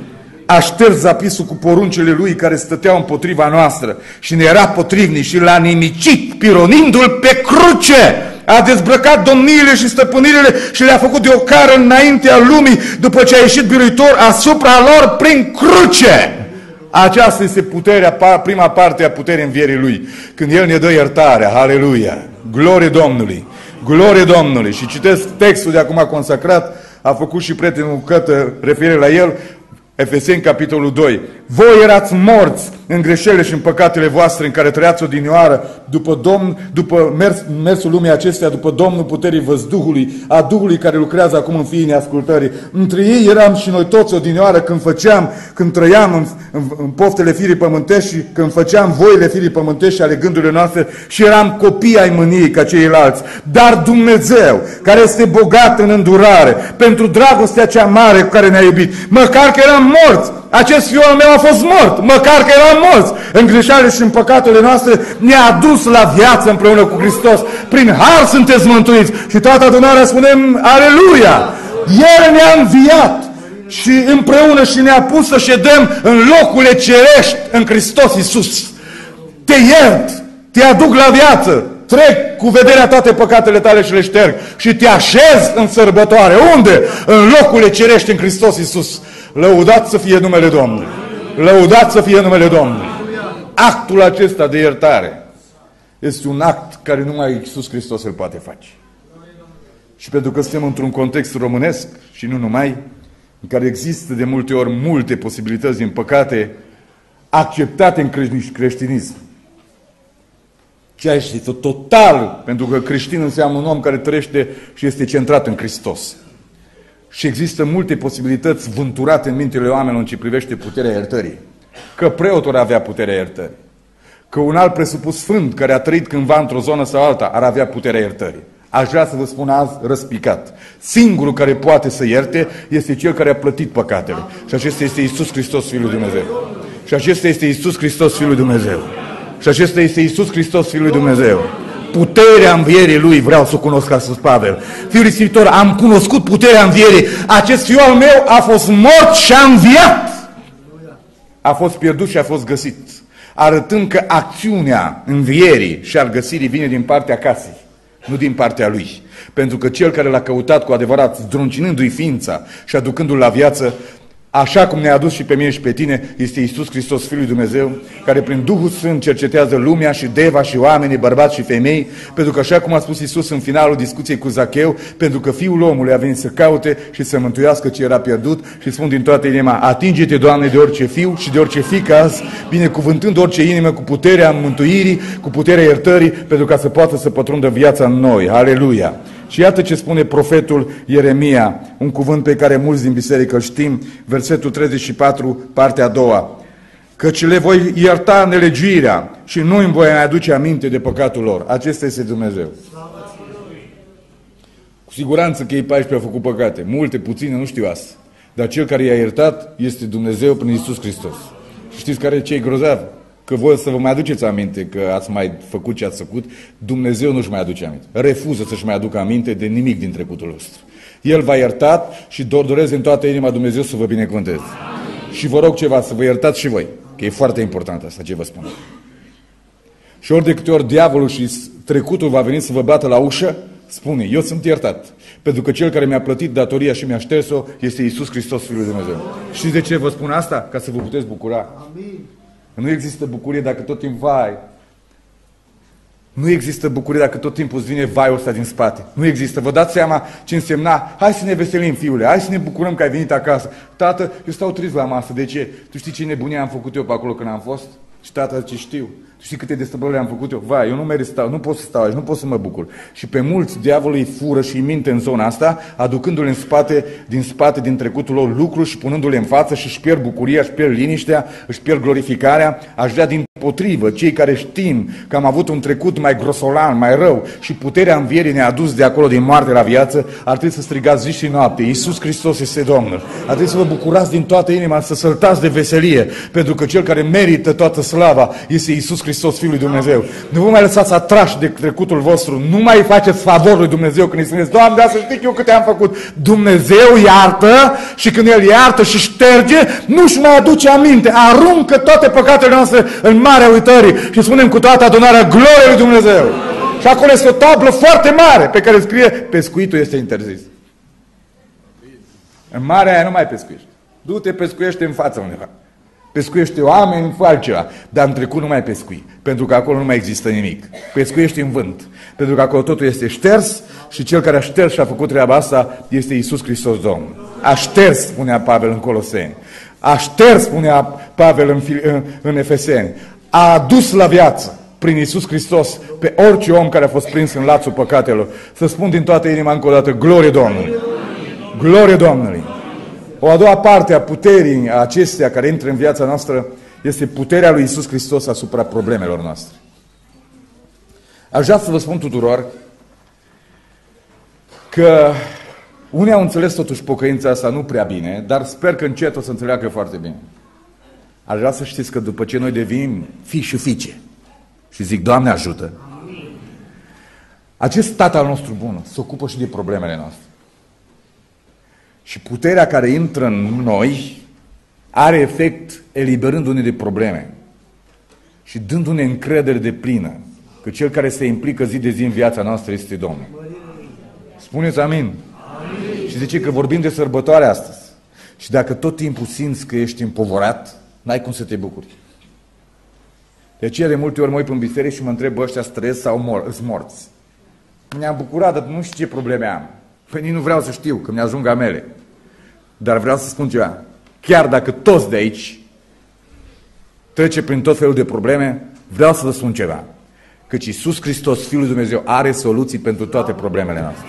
[SPEAKER 1] A șters zapisul cu poruncile lui care stăteau împotriva noastră și ne era potrivnic și l-a nimicit, pironindu-l pe cruce. A dezbrăcat domniile și stăpânirile și le-a făcut de o cară înaintea lumii după ce a ieșit biruitor asupra lor prin cruce. Aceasta este puterea, prima parte a puterii învierii lui. Când El ne dă iertarea, aleluia, glorie Domnului, glorie Domnului. Și citesc textul de acum consacrat, a făcut și prietenul Cătă referire la el, Efeseni, capitolul doi. Voi erați morți în greșelile și în păcatele voastre în care trăiați odinioară, după, Domn, după mers, mersul lumii acestea, după Domnul puterii văzduhului, a Duhului care lucrează acum în fiii neascultării. Între ei eram și noi toți odinioară când făceam, când trăiam în, în, în poftele firii pământești și când făceam voile firii pământești și ale gândurile noastre și eram copii ai mâniei ca ceilalți. Dar Dumnezeu, care este bogat în îndurare, pentru dragostea cea mare cu care ne-a iubit, măcar că eram morți, acest fiul al meu a fost mort, măcar că eram morți în greșelile și în păcatele noastre, ne-a adus la viață împreună cu Hristos. Prin har sunteți mântuiți. Și toată adunarea spunem aleluia! El ne-a înviat și împreună și ne-a pus să ședem în locurile cerești în Hristos Iisus. Te iert, te aduc la viață, trec cu vederea toate păcatele tale și le șterg și te așez în sărbătoare. Unde? În locurile cerești în Hristos Iisus. Lăudat să fie numele Domnului. Lăudat să fie numele Domnului. Actul acesta de iertare este un act care numai Iisus Hristos îl poate face. Și pentru că suntem într-un context românesc și nu numai, în care există de multe ori multe posibilități din păcate acceptate în creștinism. Ceea ce este total, pentru că creștin înseamnă un om care trăiește și este centrat în Hristos. Și există multe posibilități vânturate în mintele oamenilor în ce privește puterea iertării. Că preotul ar avea puterea iertării. Că un alt presupus sfânt care a trăit cândva într-o zonă sau alta ar avea puterea iertării. Aș vrea să vă spun azi răspicat. Singurul care poate să ierte este Cel care a plătit păcatele. Și acesta este Iisus Hristos, Fiul lui Dumnezeu. Și acesta este Iisus Hristos, Fiul lui Dumnezeu. Și acesta este Iisus Hristos, Fiul lui Dumnezeu. Puterea învierii Lui vreau să o cunosc, ca să Pavel. Fiul ispitor, am cunoscut puterea învierii. Acest Fiul al meu a fost mort și a înviat. A fost pierdut și a fost găsit. Arătând că acțiunea învierii și al găsirii vine din partea casei, nu din partea Lui. Pentru că Cel care l-a căutat cu adevărat, zdruncinându-i ființa și aducându-l la viață, așa cum ne-a adus și pe mine și pe tine, este Iisus Hristos, Fiul lui Dumnezeu, care prin Duhul Sfânt cercetează lumea și deva și oamenii, bărbați și femei, pentru că așa cum a spus Iisus în finalul discuției cu Zacheu, pentru că Fiul omului a venit să caute și să mântuiască ce era pierdut, și spun din toată inima, atinge-te, Doamne, de orice fiu și de orice fiică azi, binecuvântând orice inimă cu puterea mântuirii, cu puterea iertării, pentru ca să poată să pătrundă viața în noi. Aleluia! Și iată ce spune profetul Ieremia, un cuvânt pe care mulți din biserică îl știm, versetul treizeci și patru, partea a doua. Căci le voi ierta nelegiuirea și nu îmi voi aduce aminte de păcatul lor. Acesta este Dumnezeu. Cu siguranță că ei paisprezece au făcut păcate. Multe, puține, nu știu asta. Dar Cel care i-a iertat este Dumnezeu prin Iisus Hristos. Și știți care e ce-i grozav? Că voi să vă mai aduceți aminte că ați mai făcut ce ați făcut, Dumnezeu nu-și mai aduce aminte. Refuză să-și mai aducă aminte de nimic din trecutul nostru. El v-a iertat și doresc în toată inima Dumnezeu să vă binecuvânteze. Și vă rog ceva, să vă iertați și voi, că e foarte important asta ce vă spun. Și ori de câte ori diavolul și trecutul va veni să vă bată la ușă, spune, eu sunt iertat. Pentru că Cel care mi-a plătit datoria și mi-a șters-o este Iisus Hristos, Fiul lui Dumnezeu. Știți de ce vă spun asta? Ca să vă puteți bucura. Amin. Nu există bucurie dacă tot timpul vai. Nu există bucurie dacă tot timpul îți vine vaiul ăsta din spate. Nu există. Vă dați seama ce însemna? Hai să ne veselim, fiule, hai să ne bucurăm că ai venit acasă. Tată, eu stau trist la masă. De ce? Tu știi ce nebunie am făcut eu pe acolo când am fost? Și tata zice, știu. Tu știi câte destăbălări am făcut eu? Vai, eu nu merit să stau, nu pot să stau aici, nu pot să mă bucur. Și pe mulți diavolul îi fură și îi minte în zona asta, aducându-le în spate, din spate, din trecutul lor lucruri și punându-le în față și își pierd bucuria, își pierd liniștea, își pierd glorificarea. Aș vrea din potrivă, cei care știm că am avut un trecut mai grosolan, mai rău și puterea învierii ne-a adus de acolo din moarte la viață, ar trebui să strigați zi și noapte, Iisus Hristos este Domnul. Ar trebui să vă bucurați din toată inima, să săltați de veselie, pentru că Cel care merită toată slava este Iisus Hristos, Fiul lui Dumnezeu. Nu vă mai lăsați atrași de trecutul vostru, nu mai faceți favor lui Dumnezeu când îi spuneți, Doamne, da să știi eu câte am făcut. Dumnezeu iartă și când El iartă și șterge, nu-și mai aduce aminte, aruncă toate păcatele noastre în marea uitării și spunem cu toată adunarea glorie lui Dumnezeu. Și acolo este o tablă foarte mare pe care scrie, pescuitul este interzis. În marea aia nu mai pescuiești. Du-te, pescuiește în față undeva. Pescuiește oameni, fă altceva. Dar în trecut nu mai pescui, pentru că acolo nu mai există nimic. Pescuiește în vânt, pentru că acolo totul este șters și Cel care a șters și a făcut treaba asta este Iisus Hristos Domnul. A șters, spunea Pavel în Coloseni. A șters, spunea Pavel în, în, în Efeseni. A adus la viață prin Iisus Hristos pe orice om care a fost prins în lațul păcatelor. Să spun din toată inima încă o dată, glorie Domnului! Glorie Domnului! O a doua parte a puterii acestea care intră în viața noastră este puterea lui Iisus Hristos asupra problemelor noastre. Aș vrea să vă spun tuturor că unii au înțeles totuși pocăința asta nu prea bine, dar sper că încet o să înțeleagă foarte bine. Aș vrea să știți că după ce noi devenim fii și fiice și zic, Doamne ajută, acest Tată al nostru bun se ocupă și de problemele noastre. Și puterea care intră în noi are efect eliberându-ne de probleme și dându-ne încredere de plină că Cel care se implică zi de zi în viața noastră este Domnul. Spuneți amin. Amin. Și zice că vorbim de sărbătoare astăzi. Și dacă tot timpul simți că ești împovorat, n-ai cum să te bucuri. De aceea de multe ori mă uit în biserică și mă întreb, ăștia străiesc sau mor, îs morți. Mi-am bucurat, dar nu știu ce probleme am. Păi nici nu vreau să știu, că mi-ajung a mele. Dar vreau să spun ceva. Chiar dacă toți de aici trece prin tot felul de probleme, vreau să vă spun ceva. Căci Iisus Hristos, Fiul lui Dumnezeu, are soluții pentru toate problemele noastre.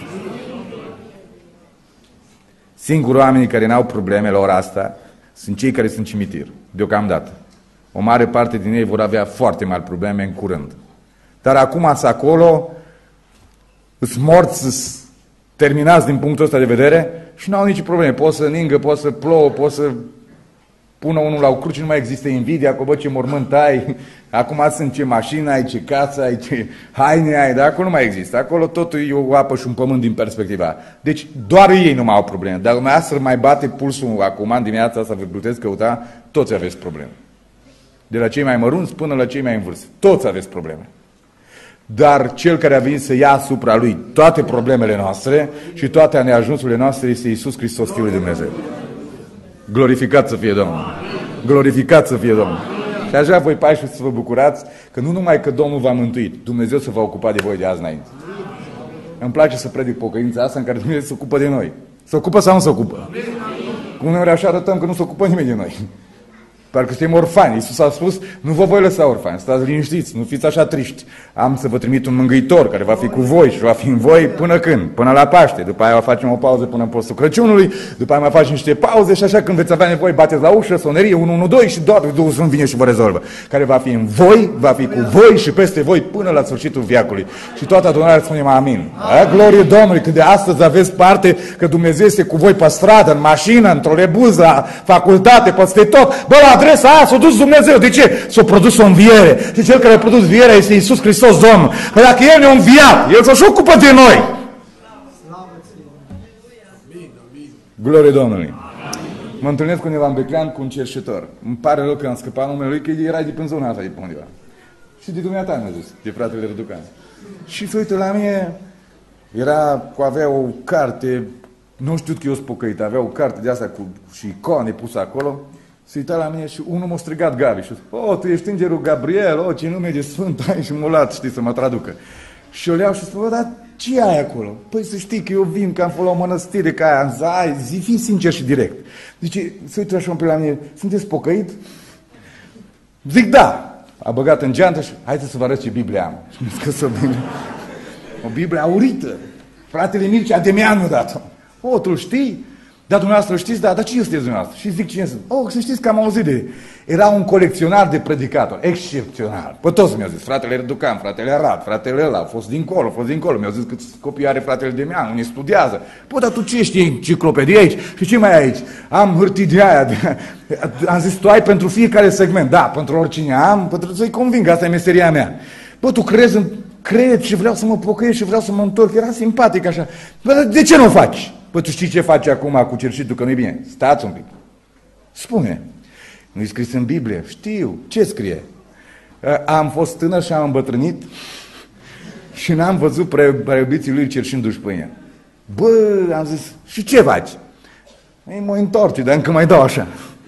[SPEAKER 1] Singurii oamenii care n-au probleme la ora asta sunt cei care sunt cimitir, deocamdată. O mare parte din ei vor avea foarte mari probleme în curând. Dar acum sunt acolo, Sunt morți, sunt terminați din punctul ăsta de vedere și nu au nici probleme. Poți să ningă, poți să plouă, poți să pună unul la o cruce, nu mai există invidia, că bă, ce mormânt ai, acum sunt ce mașină ai, ce casă ai, ce haine ai, dar acolo nu mai există. Acolo totul e o apă și un pământ din perspectiva. Deci doar ei nu mai au probleme. Dar dumneavoastră mai bate pulsul acum, în dimineața asta, vă puteți căuta, toți aveți probleme. De la cei mai mărunți până la cei mai în vârstă. Toți aveți probleme. Dar Cel care a venit să ia asupra Lui toate problemele noastre și toate neajunsurile noastre este Iisus Hristos, Fiul lui Dumnezeu. Glorificat să fie Domnul! Glorificat să fie Domnul! Și așa voi pași să vă bucurați că nu numai că Domnul v-a mântuit, Dumnezeu se va ocupa de voi de azi înainte. Îmi place să predic pocăința asta în care Dumnezeu se ocupă de noi. Se ocupă sau nu se ocupă? Cum uneori așa arătăm că nu se ocupă nimeni de noi. Parcă suntem orfani. Iisus a spus, nu vă voi lăsa orfani, stați liniștiți, nu fiți așa triști. Am să vă trimit un mângâitor care va fi cu voi și va fi în voi până când? Până la Paște. După aia facem o pauză până în postul Crăciunului, după aia mai facem niște pauze și așa când veți avea nevoie, bateți la ușă, sonerie, unu unu doi și doar Duhul Sfânt vine și vă rezolvă. Care va fi în voi, va fi cu voi și peste voi până la sfârșitul veacului. Și toată adunarea spunem amin. A, glorie Domnului, că de astăzi aveți parte că Dumnezeu este cu voi pe stradă, în mașină, în trolebuză, la facultate, peste tot. Bă, la adresa aia s-a dus Dumnezeu. De ce? S-a produs o înviere. Și Cel care a produs învierea este Iisus Hristos Domnul. Păi dacă El ne-a înviat, El să-și ocupă de noi. Glorie Domnului. Mă întâlnesc cu undeva în Beclean cu un cerșetor. Îmi pare rău că am scăpat numele lui, că era de până zona asta de pe undeva. Și de dumneata mi-a zis, de fratele Răducan. Și se uită la mine, era cu avea o carte, nu știu că eu sunt pocăit, avea o carte de asta cu și icone pusă acolo. Se uita la mine și unul m-a strigat Gabi și a zis, oh, tu ești îngerul Gabriel, oh, ce nume de sfânt ai, și m-a luat, știi, să mă traducă. Și eu le iau și spun, dar ce ai acolo? Păi să știi că eu vin, că am fost la o mănăstire, ca aia, am zis, ai, zi, fii sincer și direct. Zice, se uită așa un pic la mine, sunteți pocăit? Zic, da. A băgat în geantă și, haideți să vă arăt ce Biblie am. Și mi-a scos o Biblie. O Biblie aurită. Fratele Mircea Demean mi-a dat-o. O, tu știi? Dar dumneavoastră știți, da, dar ce este dumneavoastră? Și zic cine sunt? Oh, să știți că am auzit de... Era un colecționar de predicatori, excepțional. Pe toți mi-au zis, fratele Răducan, fratele Arad, fratele ăla, a fost dincolo, a fost dincolo. Mi-au zis câți copii are fratele Demean, unii studiază. Păi, dar tu ce știi enciclopedie aici? Și ce mai ai aici? Am hârtii de aia. De... Am zis, tu ai pentru fiecare segment. Da, pentru oricine am, pentru să-i conving, asta e meseria mea. Bă, tu crezi în... Cred și vreau să mă pocăiesc și vreau să mă întorc. Era simpatic așa. Bă, de ce nu o faci? Bă, tu știi ce faci acum cu cerșitul, că nu-i bine? Stați un pic. Spune. Nu-i scris în Biblie? Știu. Ce scrie? Am fost tânăr și am îmbătrânit și n-am văzut prea iubiții lui cerșindu-și pâinea. Bă, am zis, și ce faci? Ei, mă întorce, dar încă mai dau așa.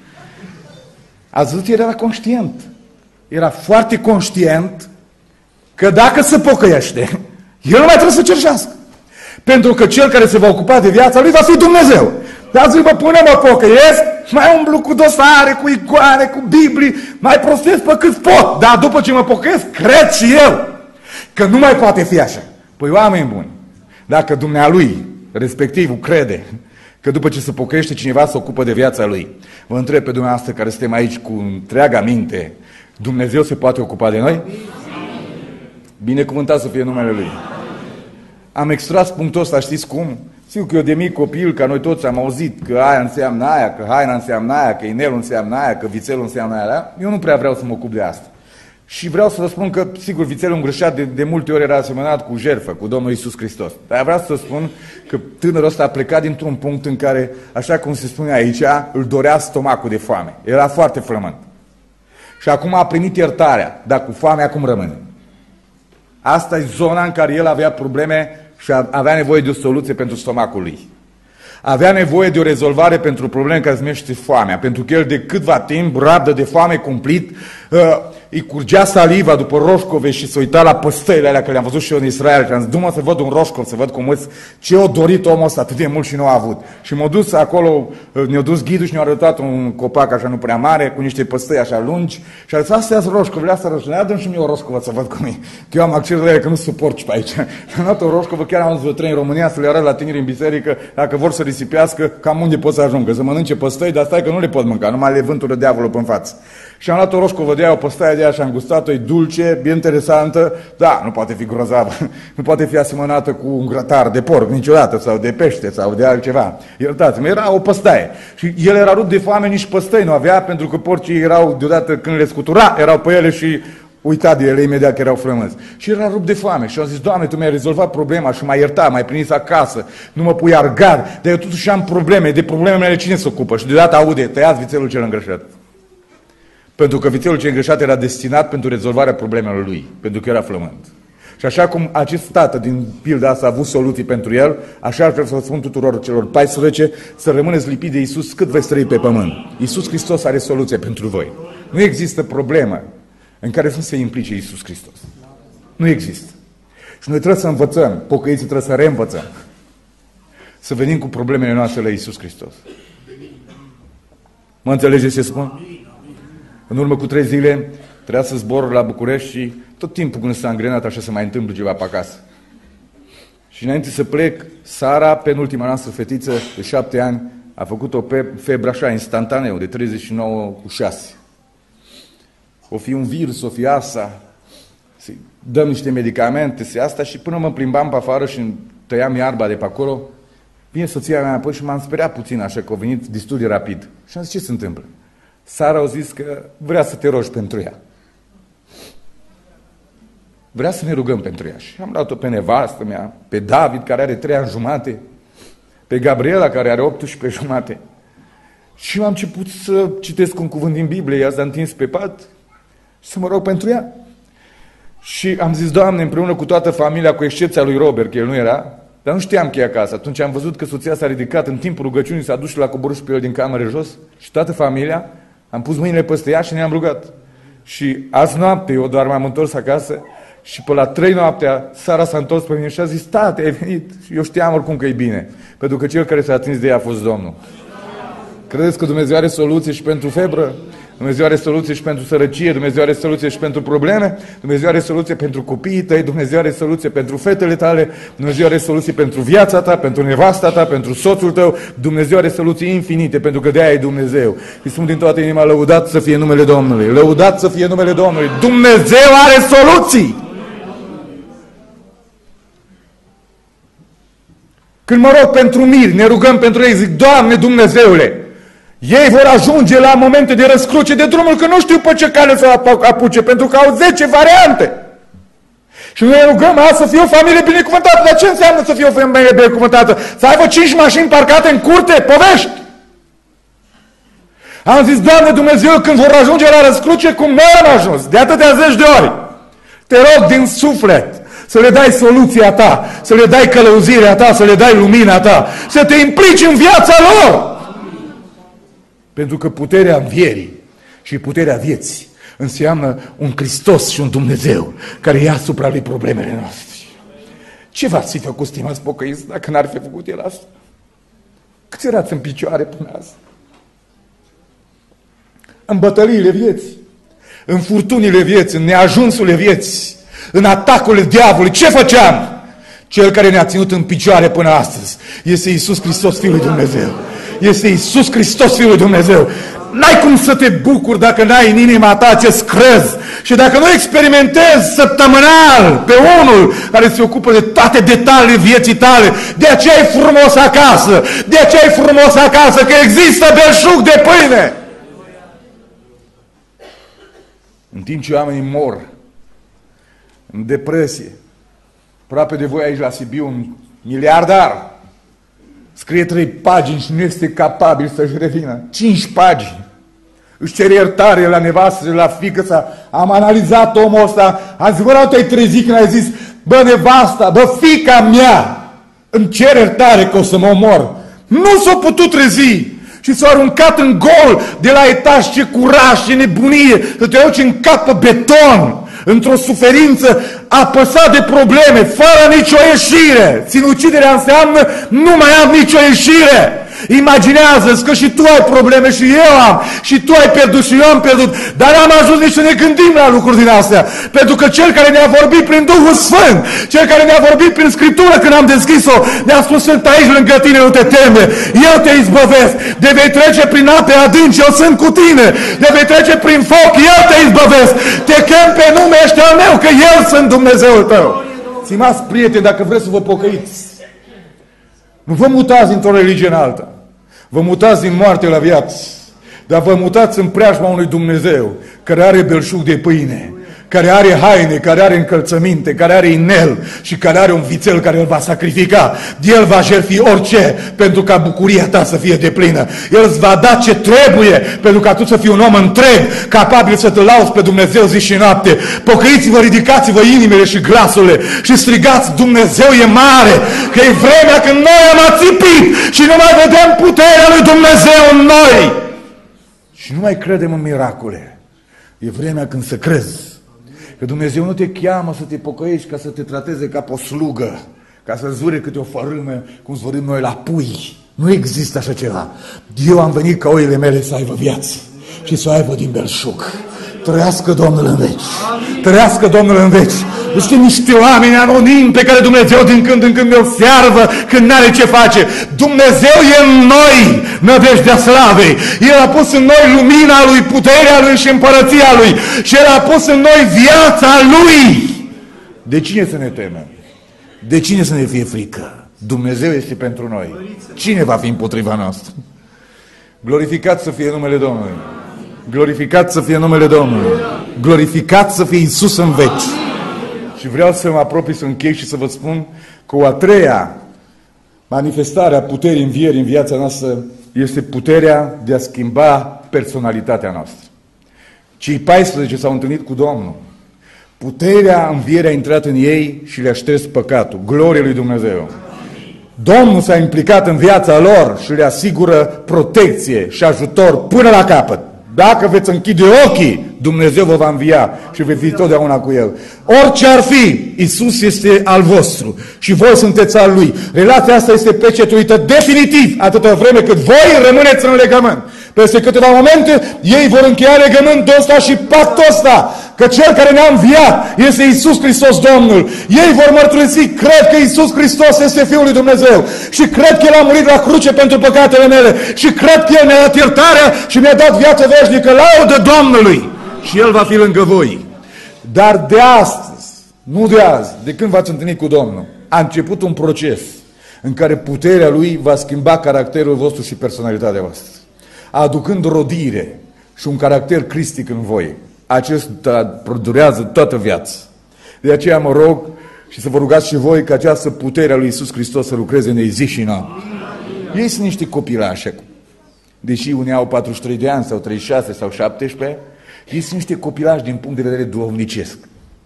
[SPEAKER 1] Ați văzut, era conștient. Era foarte conștient că dacă se pocăiește, el nu mai trebuie să cerșească. Pentru că Cel care se va ocupa de viața lui va fi Dumnezeu. Dar zic, bă, până mă pocăiesc, mai umblu cu dosare, cu icoane, cu Biblii, mai prostesc pe cât pot. Dar după ce mă pocăiesc, cred și eu că nu mai poate fi așa. Păi, oameni buni, dacă dumnealui, respectivul, crede că după ce se pocăiește cineva se ocupă de viața lui, vă întreb pe dumneavoastră care suntem aici cu întreaga minte, Dumnezeu se poate ocupa de noi? Binecuvântat să fie numele Lui. Am extras punctul ăsta, știți cum? Știu că eu de mic copil, ca noi toți am auzit că aia înseamnă aia, că haina înseamnă aia, că inelul înseamnă aia, că vițelul înseamnă aia. Eu nu prea vreau să mă ocup de asta. Și vreau să vă spun că, sigur, vițelul îngreșat de, de multe ori era asemănat cu jertfă, cu Domnul Iisus Hristos. Dar vreau să vă spun că tânărul ăsta a plecat dintr-un punct în care, așa cum se spune aici, îl dorea stomacul de foame. Era foarte flământ. Și acum a primit iertarea, dar cu foame acum rămâne. Asta e zona în care el avea probleme și avea nevoie de o soluție pentru stomacul lui. Avea nevoie de o rezolvare pentru probleme care se numește foamea, pentru că el de câtva timp rabdă de foame cumplit, uh, îi curgea saliva după roșcove și se uita la păstăile alea, că le-am văzut și eu în Israel, și am zis, du-mă să văd un roșcov, să văd cum îți, ce o dorit omul ăsta atât de mult și nu a avut. Și m-a dus acolo, ne-a dus ghidul și ne-a arătat un copac așa nu prea mare, cu niște păstăi așa lungi, și a zis, astea-s roșcovile, astea rășunea, dă-mi și mie o roșcovă să văd cum e. Că eu am accesul ele, că nu suport pe aici. Am dat o roșcovă, chiar am văzut trei în România, să le arăt la tineri în biserică, dacă vor să risipească, cam unde pot să ajungă, să mănânce păstăi, dar stai că nu le pot mânca, numai le vântură diavolul pe-n față. Și am luat o roșcovă de aia, o păstaie de ea și am gustat-o, e dulce, e interesantă, da, nu poate fi grozavă, nu poate fi asemănată cu un grătar de porc niciodată, sau de pește, sau de altceva. Iertați-mă, era o păstaie. Și el era rupt de foame, nici păstăi nu avea, pentru că porcii erau, deodată când le scutura, erau pe ele și uita de ele imediat că erau frămânți. Și era rupt de foame și au zis, Doamne, Tu mi-ai rezolvat problema și m-ai iertat, m-ai primit acasă, nu mă pui argar, dar eu totuși am probleme, de problemele mele cine se ocupă? Și deodată aude, tăiați vițelul cel îngrășat. Pentru că vițelul cel îngrășat era destinat pentru rezolvarea problemelor lui, pentru că era flământ. Și așa cum acest tată din pilda asta a avut soluții pentru el, așa ar vrea să vă spun tuturor celor paisprezece să rămâneți lipiți de Iisus cât veți trăi pe pământ. Iisus Hristos are soluție pentru voi. Nu există problemă în care să se implice Iisus Hristos. Nu există. Și noi trebuie să învățăm, pocăiții trebuie să reînvățăm, să venim cu problemele noastre la Iisus Hristos. Mă înțelegeți ce spun? În urmă cu trei zile trebuia să zbor la București și tot timpul când s-a îngrenat așa se mai întâmplă ceva pe acasă. Și înainte să plec, Sara, penultima noastră fetiță de șapte ani, a făcut o febră așa instantaneu, de treizeci și nouă cu șase. O fi un virus, o fi asta, să dăm niște medicamente, se asta și până mă plimbam pe afară și tăiam iarba de pe acolo, vine soția mea apoi și m-am speriat puțin așa că a venit destul de rapid. Și am zis, ce se întâmplă? Sara a zis că vrea să te rogi pentru ea. Vrea să ne rugăm pentru ea. Și am luat-o pe nevastă mea, pe David, care are trei ani jumate, pe Gabriela, care are optsprezece jumate. Și am început să citesc un cuvânt din Biblie, ea s-a întins pe pat și să mă rog pentru ea. Și am zis, Doamne, împreună cu toată familia, cu excepția lui Robert, că el nu era, dar nu știam că e acasă. Atunci am văzut că soția s-a ridicat în timpul rugăciunii, s-a dus și l-a coborât și pe el din cameră jos și toată familia, am pus mâinile peste ea și ne-am rugat. Și azi noapte, eu doar m-am întors acasă și pe la trei noaptea, Sara s-a întors pe mine și a zis, tate, ai venit. Și eu știam oricum că e bine, pentru că cel care s-a atins de ea a fost Domnul. Credeți că Dumnezeu are soluție și pentru febră? Dumnezeu are soluție și pentru sărăcie, Dumnezeu are soluție și pentru probleme, Dumnezeu are soluție pentru copiii tăi, Dumnezeu are soluție pentru fetele tale, Dumnezeu are soluție pentru viața ta, pentru nevasta ta, pentru soțul tău, Dumnezeu are soluții infinite, pentru că de-aia e Dumnezeu. Îi spun din toată inima, lăudat să fie numele Domnului, lăudat să fie numele Domnului, Dumnezeu are soluții! Când mă rog pentru miri, ne rugăm pentru ei, zic, Doamne Dumnezeule, ei vor ajunge la momente de răscruce de drumul, că nu știu pe ce cale să apuce, pentru că au zece variante. Și noi ne rugăm azi să fie o familie binecuvântată. Dar ce înseamnă să fie o familie binecuvântată? Să aibă cinci mașini parcate în curte? Povești! Am zis, Doamne Dumnezeu, când vor ajunge la răscruce, cum noi am ajuns, de atâtea zeci de ori, te rog din suflet să le dai soluția ta, să le dai călăuzirea ta, să le dai lumina ta, să te implici în viața lor. Pentru că puterea învierii și puterea vieții înseamnă un Hristos și un Dumnezeu care ia asupra lui problemele noastre. Ce v-ați fi făcut, stimați pocăiți, dacă n-ar fi făcut el asta? Câți erați în picioare până azi? În bătăliile vieții, în furtunile vieții, în neajunsurile vieții, în atacurile diavolului, ce făceam? Cel care ne-a ținut în picioare până astăzi este Iisus Hristos, Fiul lui Dumnezeu. Este Iisus Hristos, Fiul lui Dumnezeu. N-ai cum să te bucuri dacă n-ai în inima ta acest crez și dacă nu experimentezi săptămânal pe unul care se ocupă de toate detaliile vieții tale. De aceea e frumos acasă, de aceea e frumos acasă, că există belșug de pâine. În timp ce oamenii mor în depresie, aproape de voi aici la Sibiu, un miliardar scrie trei pagini și nu este capabil să-și revină. Cinci pagini. Își cere iertare la nevastă, la fiică sa. Am analizat omul ăsta. Am zis, vreau te-ai trezit când ai zis, bă, nevasta, bă, fiica mea, îmi cer iertare că o să mă omor. Nu s-a putut trezi. Și s-a aruncat în gol de la etaj, ce curaj, ce nebunie, să te duci în cap pe beton, într-o suferință apăsat de probleme, fără nicio ieșire. Sinuciderea înseamnă nu mai am nicio ieșire. Imaginează-ți că și tu ai probleme și eu am, și tu ai pierdut și eu am pierdut, dar n-am ajuns nici să ne gândim la lucruri din astea, pentru că Cel care ne-a vorbit prin Duhul Sfânt, Cel care ne-a vorbit prin Scriptură când am deschis-o, ne-a spus: sunt aici lângă tine, nu te teme, eu te izbăvesc, de vei trece prin ape adânci, eu sunt cu tine, de vei trece prin foc, eu te izbăvesc, te chem pe nume, ești al meu, că eu sunt Dumnezeul tău. Stimați prieteni, dacă vreți să vă pocăiți, nu vă mutați dintr-o religie în alta, vă mutați din moarte la viață, dar vă mutați în preajma unui Dumnezeu care are belșug de pâine, care are haine, care are încălțăminte, care are inel și care are un vițel care îl va sacrifica. El va jertfi orice pentru ca bucuria ta să fie deplină. El îți va da ce trebuie pentru ca tu să fii un om întreg, capabil să te lauzi pe Dumnezeu zi și noapte. Pocăiți-vă, ridicați-vă inimile și glasurile și strigați: Dumnezeu e mare, că e vremea când noi am ațipit și nu mai vedem puterea lui Dumnezeu în noi. Și nu mai credem în miracole. E vremea când să crezi că Dumnezeu nu te cheamă să te pocăiești ca să te trateze ca pe o slugă, ca să zvâre câte o fărâmă, cum zvârim noi la pui. Nu există așa ceva. Eu am venit ca oile mele să aibă viață și să o aibă din belșug. Trăiască Domnul în veci! Trăiască Domnul în veci! Este niște oameni anonimi pe care Dumnezeu din când în când îl searvă când n-are ce face. Dumnezeu e în noi, nădejdea slavei. El a pus în noi lumina Lui, puterea Lui și împărăția Lui. Și El a pus în noi viața Lui. De cine să ne temem? De cine să ne fie frică? Dumnezeu este pentru noi. Cine va fi împotriva noastră? Glorificat să fie numele Domnului. Glorificat să fie numele Domnului. Glorificat să fie Iisus în veci. Și vreau să mă apropii, să închei și să vă spun că o a treia manifestare a puterii învierii în viața noastră este puterea de a schimba personalitatea noastră. Cei paisprezece s-au întâlnit cu Domnul. Puterea învierii a intrat în ei și le-a șters păcatul. Glorie lui Dumnezeu! Domnul s-a implicat în viața lor și le asigură protecție și ajutor până la capăt. Dacă veți închide ochii, Dumnezeu vă va învia și veți fi totdeauna cu El. Orice ar fi, Iisus este al vostru și voi sunteți al Lui. Relația asta este pecetuită definitiv atâta vreme cât voi rămâneți în legământ. Peste câteva momente, ei vor încheia legământul ăsta și pactul ăsta, că Cel care ne-a înviat este Iisus Hristos Domnul. Ei vor mărturisi: cred că Iisus Hristos este Fiul lui Dumnezeu și cred că El a murit la cruce pentru păcatele mele și cred că El mi-a dat iertarea și mi-a dat viață veșnică. Laudă Domnului! Și El va fi lângă voi. Dar de astăzi, nu de azi, de când v-ați întâlnit cu Domnul, a început un proces în care puterea Lui va schimba caracterul vostru și personalitatea voastră, aducând rodire și un caracter cristic în voi. Acesta durează toată viața. De aceea mă rog și să vă rugați și voi ca această putere a lui Iisus Hristos să lucreze în ei zi și noapte. Ei sunt niște copilași, deși unii au patruzeci și trei de ani sau treizeci și șase sau șaptesprezece, ei sunt niște copilași din punct de vedere duhovnicesc.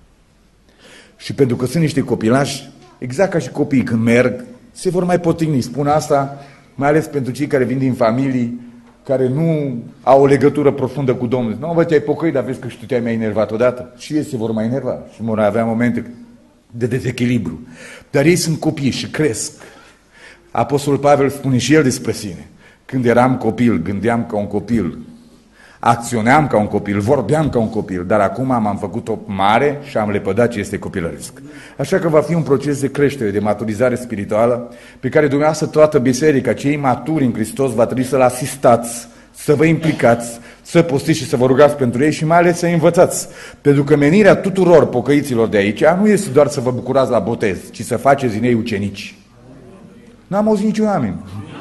[SPEAKER 1] Și pentru că sunt niște copilași, exact ca și copiii când merg, se vor mai potigni. Spun asta mai ales pentru cei care vin din familii care nu au o legătură profundă cu Domnul. Nu, bă, te-ai pocăit, dar vezi că și tu te-ai mai enervat odată. Și ei se vor mai enerva și vor avea momente de dezechilibru. Dar ei sunt copii și cresc. Apostolul Pavel spune și el despre sine: când eram copil, gândeam ca un copil, acționeam ca un copil, vorbeam ca un copil, dar acum m-am făcut-o mare și am lepădat ce este copilăresc. Așa că va fi un proces de creștere, de maturizare spirituală, pe care dumneavoastră toată biserica, cei maturi în Hristos, va trebui să-L asistați, să vă implicați, să postiți și să vă rugați pentru ei și mai ales să învățați. Pentru că menirea tuturor pocăiților de aici nu este doar să vă bucurați la botez, ci să faceți din ei ucenici. N-am auzit niciun amin.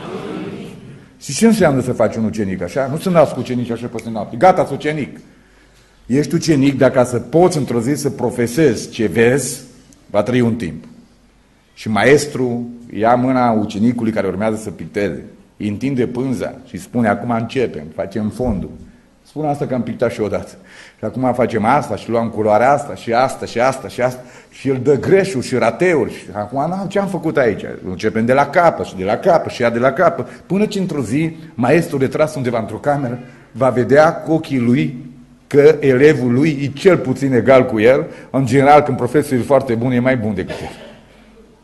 [SPEAKER 1] Și ce înseamnă să faci un ucenic așa? Nu să nasc ucenici așa peste noapte. Gata, sunt ucenic. Ești ucenic dacă să poți într-o zi să profesezi ce vezi, va trăi un timp. Și maestru ia mâna ucenicului care urmează să picteze, îi întinde pânza și spune: acum începem, facem fondul. Spune asta că am pictat și odată. Și acum facem asta și luăm culoarea asta și asta și asta și asta. Și el dă greșuri și rateuri. Și acum, ce am făcut aici? Începem de la capă și de la capă și ea de la capă. Până ce într-o zi, maestrul retras undeva într-o cameră va vedea cu ochii lui că elevul lui e cel puțin egal cu el. În general, când profesorul e foarte bun, e mai bun decât el.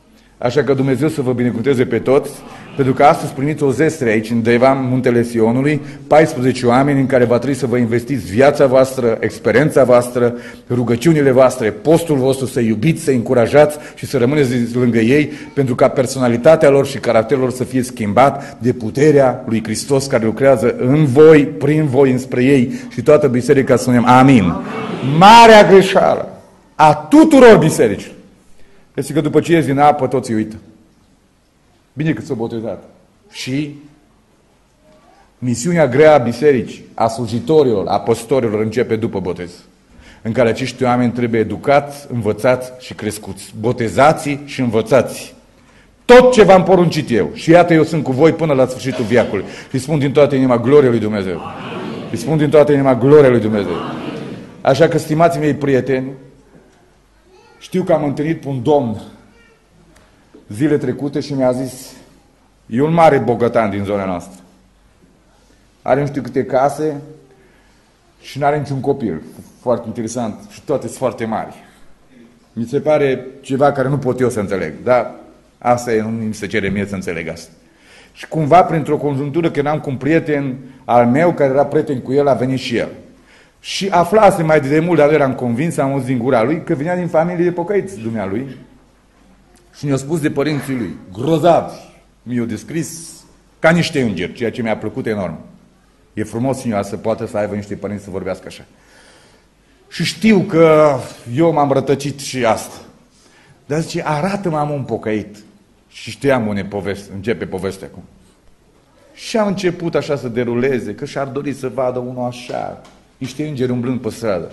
[SPEAKER 1] Așa că Dumnezeu să vă binecuvânteze pe toți, pentru că astăzi primiți o zestre aici în Deva, în Muntele Sionului, paisprezece oameni în care va trebui să vă investiți viața voastră, experiența voastră, rugăciunile voastre, postul vostru, să iubiți, să încurajați și să rămâneți lângă ei, pentru ca personalitatea lor și caracterul lor să fie schimbat de puterea lui Hristos care lucrează în voi, prin voi, înspre ei și toată biserica să spunem amin. Amin. Marea greșeală a tuturor bisericilor este că după ce ies din apă, toți îi uită. Bine că s-au botezat. Și misiunea grea a bisericii, a slujitorilor, a păstorilor începe după botez, în care acești oameni trebuie educați, învățați și crescuți. Botezați și învățați. Tot ce v-am poruncit eu. Și iată, eu sunt cu voi până la sfârșitul veacului. Și spun din toată inima gloria lui Dumnezeu. Și spun din toată inima gloria lui Dumnezeu. Așa că, stimații mei prieteni, știu că am întâlnit pe un domn zile trecute și mi-a zis, e un mare bogătan din zona noastră. Are nu știu câte case și nu are niciun copil. Foarte interesant. Și toate sunt foarte mari. Mi se pare ceva care nu pot eu să înțeleg. Dar asta e, nu mi se cere mie să înțeleg asta. Și cumva, printr-o conjunctură, că n-am cu un prieten al meu, care era prieten cu el, a venit și el. Și aflase mai de demult, dar eram convins, am auzit din gura lui, că venea din familie de pocăiți, dumnealui. Și ne-a spus de părinții lui, grozavi, mi-au descris ca niște îngeri, ceea ce mi-a plăcut enorm. E frumos cineva să poată să aibă niște părinți să vorbească așa. Și știu că eu m-am rătăcit și asta. Dar zice, arată-mă, am un pocăit. Și știam unde poveste, începe povestea acum. Și am început așa să deruleze, că și-ar dori să vadă unul așa, niște îngeri umblând pe stradă.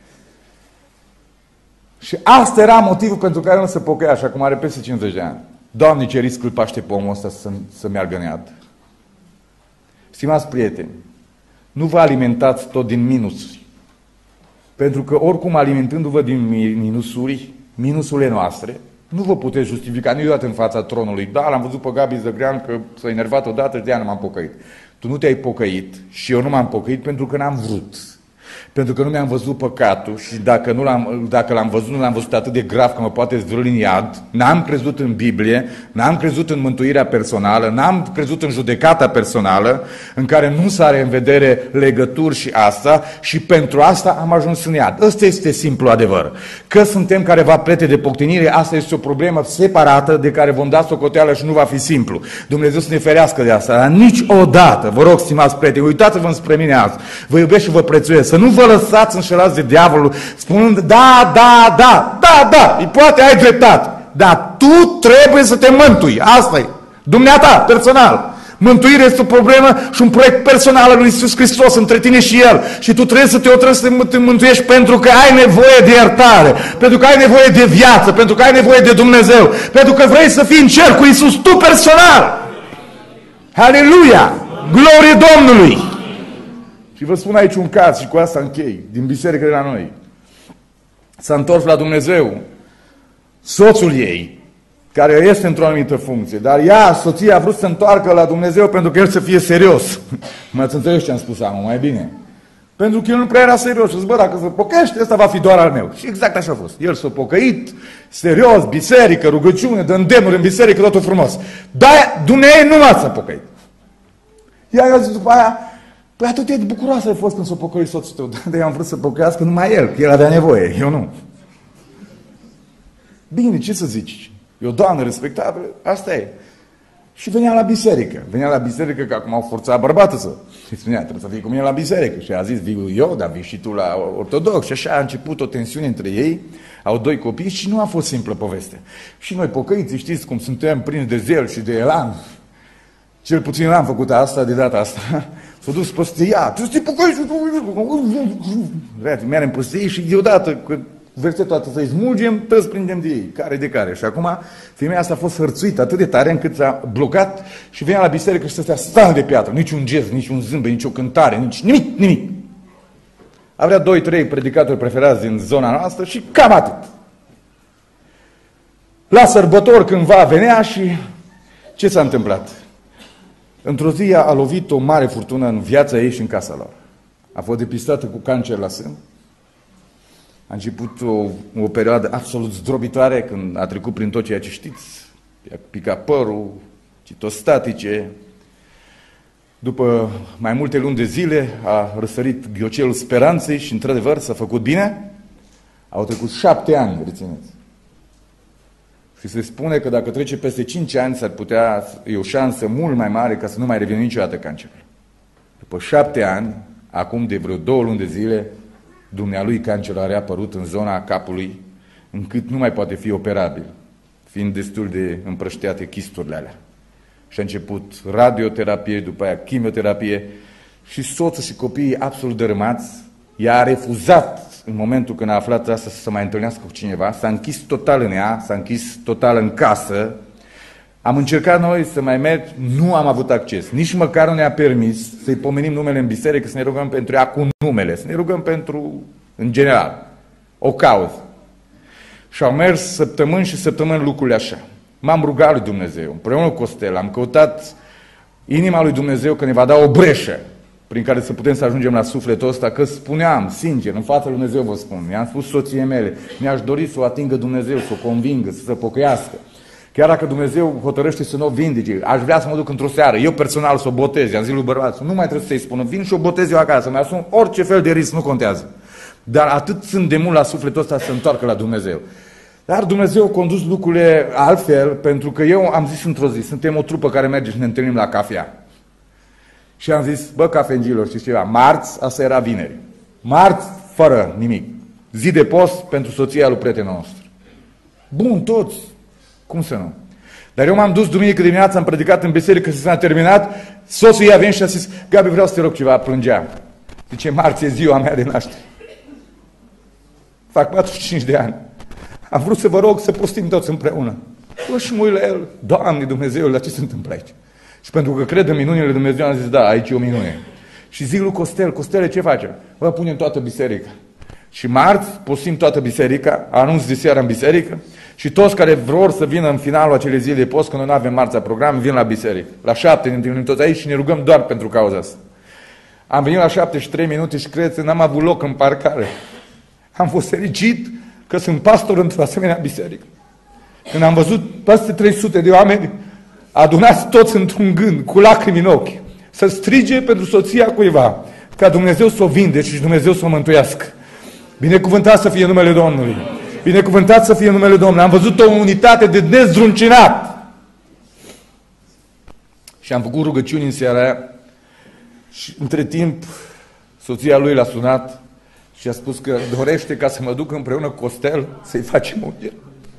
[SPEAKER 1] Și asta era motivul pentru care nu se pocăia, așa cum are peste cincizeci de ani. Doamne, ce risc îl paște pe omul ăsta să, să meargă în iad. Stimați prieteni, nu vă alimentați tot din minusuri. Pentru că oricum alimentându-vă din minusuri, minusurile noastre, nu vă puteți justifica niciodată în fața tronului. Da, l-am văzut pe Gabi Zăgrean că s-a enervat odată și de aia nu m-am pocăit. Tu nu te-ai pocăit și eu nu m-am pocăit pentru că n-am vrut. Pentru că nu mi-am văzut păcatul și dacă, nu l-am, dacă l-am văzut, nu l-am văzut atât de grav că mă poate zvârli în iad. N-am crezut în Biblie, n-am crezut în mântuirea personală, n-am crezut în judecata personală, în care nu s-are în vedere legături și asta, și pentru asta am ajuns în iad. Ăsta este simplu adevăr. Că suntem careva plete de poctenire, asta este o problemă separată de care vom da socoteală și nu va fi simplu. Dumnezeu să ne ferească de asta, dar niciodată, vă rog, stimați prieteni, uitați-vă înspre mine azi, vă iubesc și vă prețuiesc, să nu vă lăsați înșelați de diavolul spunând, da, da, da, da, da, poate ai dreptate, dar tu trebuie să te mântui, asta e, dumneata, personal. Mântuirea este o problemă și un proiect personal al lui Iisus Hristos între tine și El. Și tu trebuie să te otrăzi să te mântuiești pentru că ai nevoie de iertare, pentru că ai nevoie de viață, pentru că ai nevoie de Dumnezeu, pentru că vrei să fii în cer cu Iisus, tu personal. Aleluia! Glorie Domnului! Și vă spun aici un caz și cu asta închei, din biserică de la noi. S-a întors la Dumnezeu soțul ei, care este într-o anumită funcție, dar ea, soția, a vrut să se întoarcă la Dumnezeu pentru că el să fie serios. M-ați înțeles ce am spus acum, mai bine? Pentru că el nu prea era serios. Și zic, bă, dacă se pocăiește, ăsta va fi doar al meu. Și exact așa a fost. El s-a pocăit, serios, biserică, rugăciune, dă îndemnuri în biserică, totul frumos. Dar Dumnezeu nu m-a s-a pocăit. Ea i-a zis după aia, păi atât de bucuroasă ai fost când s-a pocăit soțul tău. Dar eu am vrut să pocăiască numai el, că el avea nevoie, eu nu. Bine, ce să zici? E o doamnă respectabilă, asta e. Și venea la biserică. Venea la biserică, că acum au forțat bărbatul să. Și spunea, trebuie să fii cu mine la biserică. Și a zis, vii eu, dar vii și tu la ortodox. Și așa a început o tensiune între ei. Au doi copii și nu a fost simplă poveste. Și noi pocăiții, știți cum suntem prinși de zel și de elan. Cel puțin l-am făcut asta de data asta. S-a dus peste ea. Trebuie să te pocăiești. Merem peste ei și deodată, că versetul atât să-i smulgem, toți prindem de ei, care de care. Și acum femeia asta a fost hărțuită atât de tare încât s-a blocat și venea la biserică și stătea stan de piatră. Nici un gest, nici un zâmbet, nici o cântare, nici nimic, nimic. Avea doi, trei predicatori preferați din zona noastră și cam atât. La sărbători cândva venea și ce s-a întâmplat? Într-o zi a lovit o mare furtună în viața ei și în casa lor. A fost depistată cu cancer la sân. A început o, o perioadă absolut zdrobitoare când a trecut prin tot ceea ce știți. i-a picat părul, citostatice. După mai multe luni de zile a răsărit ghiocelul speranței și, într-adevăr, s-a făcut bine. Au trecut șapte ani, rețineți. Și se spune că dacă trece peste cinci ani, s-ar putea, e o șansă mult mai mare ca să nu mai revină niciodată cancerul. După șapte ani, acum de vreo două luni de zile, dumnealui cancerul a reapărut în zona capului, încât nu mai poate fi operabil, fiind destul de împrăștiate chisturile alea. Și a început radioterapie, după aia chimioterapie, și soțul și copiii absolut dărâmați. Ea a refuzat, în momentul când a aflat asta, să se mai întâlnească cu cineva, s-a închis total în ea, s-a închis total în casă. Am încercat noi să mai merg, nu am avut acces. Nici măcar nu ne-a permis să-i pomenim numele în biserică, să ne rugăm pentru ea cu numele, să ne rugăm pentru, în general, o cauză. Și au mers săptămâni și săptămâni lucrurile așa. M-am rugat lui Dumnezeu, împreună cu Costel, am căutat inima lui Dumnezeu că ne va da o breșă prin care să putem să ajungem la sufletul ăsta, că spuneam, sincer, în fața lui Dumnezeu vă spun, mi-am spus soției mele, mi-aș dori să o atingă Dumnezeu, să o convingă, să se pocăiască. Chiar dacă Dumnezeu hotărăște să nu o vindece, aș vrea să mă duc într-o seară, eu personal să o botez, i-am zis lui bărbatul, nu mai trebuie să-i spună, vin și o botez eu acasă, mi asum orice fel de risc, nu contează. Dar atât sunt de mult la sufletul ăsta să se întoarcă la Dumnezeu. Dar Dumnezeu a condus lucrurile altfel, pentru că eu am zis într-o zi, suntem o trupă care merge și ne întâlnim la cafea. Și am zis, bă, cafengilor, știți ceva, marți, asta era vineri. Marți, fără nimic. Zi de post pentru soția lui prietenul nostru. Bun, toți. Cum să nu? Dar eu m-am dus duminică dimineața, am predicat în biserică și s-a terminat, soțul ei a venit și a zis, Gabi, vreau să te rog ceva, plângea. Zice, marți e ziua mea de naștere. Fac patruzeci și cinci de ani. Am vrut să vă rog să postim toți împreună. Bă, și mă uit la el, Doamne Dumnezeule, la ce se întâmplă aici? Și pentru că cred în minunile lui Dumnezeu, am zis, da, aici e o minune. Și zic lui Costel, Costele, ce facem? Bă, punem toată biserica. Și marți postim toată biserica, anunț de seara în biserică, și toți care vor să vină în finalul acelei zile de post, că noi nu avem marțea program, vin la biserică. La șapte ne întâlnim toți aici și ne rugăm doar pentru cauza asta. Am venit la șaptezeci și trei minute și cred că n-am avut loc în parcare. Am fost fericit că sunt pastor într-o asemenea biserică. Când am văzut peste trei sute de oameni adunați toți într-un gând, cu lacrimi în ochi, să strige pentru soția cuiva, ca Dumnezeu să o vindece și Dumnezeu să o mântuiască. Binecuvântat să fie numele Domnului. Binecuvântat să fie numele Domnului. Am văzut o unitate de nezdruncinat. Și am făcut rugăciuni în seara aia și între timp soția lui l-a sunat și a spus că dorește ca să mă duc împreună cu Costel să-i facem ungere.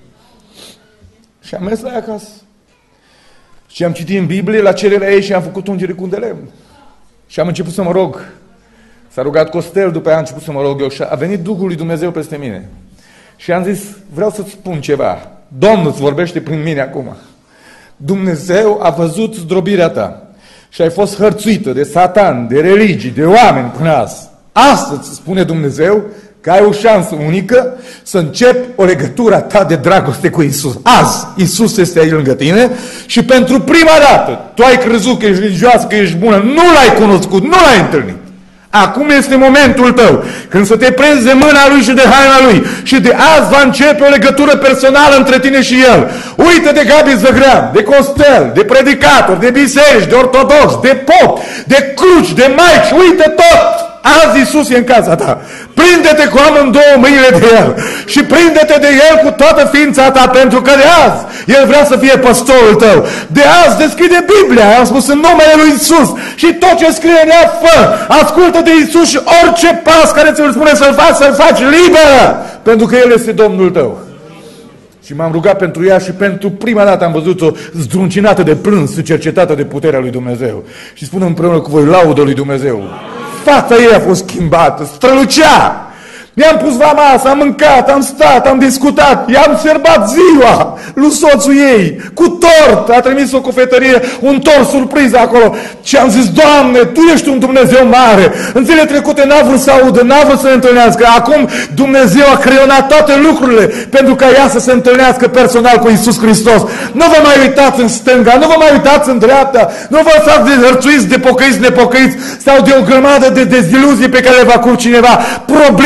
[SPEAKER 1] Și am mers la ea acasă. Și am citit în Biblie la cererea ei și am făcut ungere cu un de lemn. Și am început să mă rog. S-a rugat Costel, după aia am început să mă rog eu și a venit Duhul lui Dumnezeu peste mine. Și am zis, vreau să-ți spun ceva. Domnul îți vorbește prin mine acum. Dumnezeu a văzut zdrobirea ta și ai fost hărțuită de Satan, de religii, de oameni până azi. Astăzi spune Dumnezeu că ai o șansă unică să începi o legătură ta de dragoste cu Isus. Azi, Isus este aici lângă tine și pentru prima dată tu ai crezut că ești religioasă, că ești bună, nu l-ai cunoscut, nu l-ai întâlnit. Acum este momentul tău, când să te prinzi de mâna Lui și de haina Lui și de azi va începe o legătură personală între tine și El. Uită de Gabi Zăgrean, de Costel, de predicatori, de biserici, de ortodoxi, de pop, de cruci, de maici, uită tot! Azi Iisus e în casa ta. Prinde-te cu amândouă mâinile de El și prinde-te de El cu toată ființa ta, pentru că de azi El vrea să fie păstorul tău. De azi deschide Biblia, am spus în numele Lui Iisus, și tot ce scrie în ea fă. Ascultă de Iisus și orice pas care ți-l spune să-l faci, să-l faci liber, pentru că El este Domnul tău. Și m-am rugat pentru ea și pentru prima dată am văzut-o zdruncinată de plâns și cercetată de puterea lui Dumnezeu. Și spun împreună cu voi, laudă lui Dumnezeu. Fata ei a fost schimbată, strălucea. Mi-am pus la masă, am mâncat, am stat, am discutat, i-am serbat ziua lui soțul ei, cu tort, a trimis o cofetărie, un tort surpriză acolo. Și am zis, Doamne, Tu ești un Dumnezeu mare. În zilele trecute n-a vrut să audă, n-a vrut să se întâlnească. Acum Dumnezeu a creionat toate lucrurile pentru ca ea să se întâlnească personal cu Iisus Hristos. Nu vă mai uitați în stânga, nu vă mai uitați în dreapta, nu vă stați dezhărțuiți de pocăiți, nepocăiți sau de o grămadă de deziluzii pe care le va cur cineva. Problema ta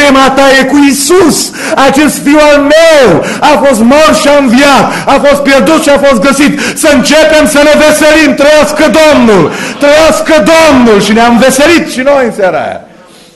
[SPEAKER 1] e cu Isus. Acest fiu al meu a fost mort și a înviat, a fost pierdut și a fost găsit. Să începem să ne veselim. Trăiască Domnul! Trăiască Domnul! Și ne-am veselit și noi în seara aia.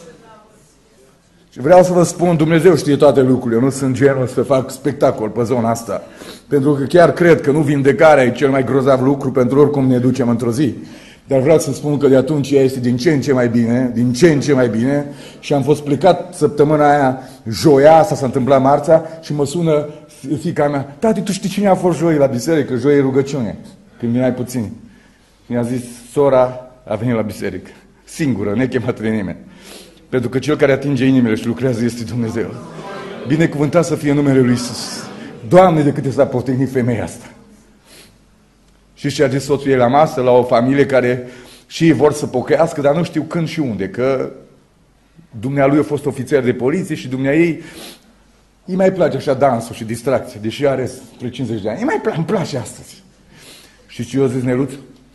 [SPEAKER 1] Și vreau să vă spun, Dumnezeu știe toate lucrurile. Eu nu sunt genul să fac spectacol pe zona asta. Pentru că chiar cred că nu vindecarea e cel mai grozav lucru, pentru oricum ne ducem într-o zi. Dar vreau să spun că de atunci ea este din ce în ce mai bine, din ce în ce mai bine. Și am fost plecat săptămâna aia, joia, asta s-a întâmplat marțea, și mă sună fiica mea: tati, tu știi cine a fost joi la biserică? Joi e rugăciune, când vineai puțin. Și mi-a zis: sora a venit la biserică, singură, nechemată de nimeni. Pentru că cel care atinge inimile și lucrează este Dumnezeu. Binecuvântat să fie numele lui Iisus. Doamne, de câte s-a potenit femeia asta. Și ce a zis soțul ei la masă, la o familie care și ei vor să pocăiască, dar nu știu când și unde, că dumnealui a fost ofițer de poliție și dumneaei îi mai place așa dansul și distracție, deși are spre cincizeci de ani. Îi mai place, îmi place astăzi. Și ce eu zis, Neluț?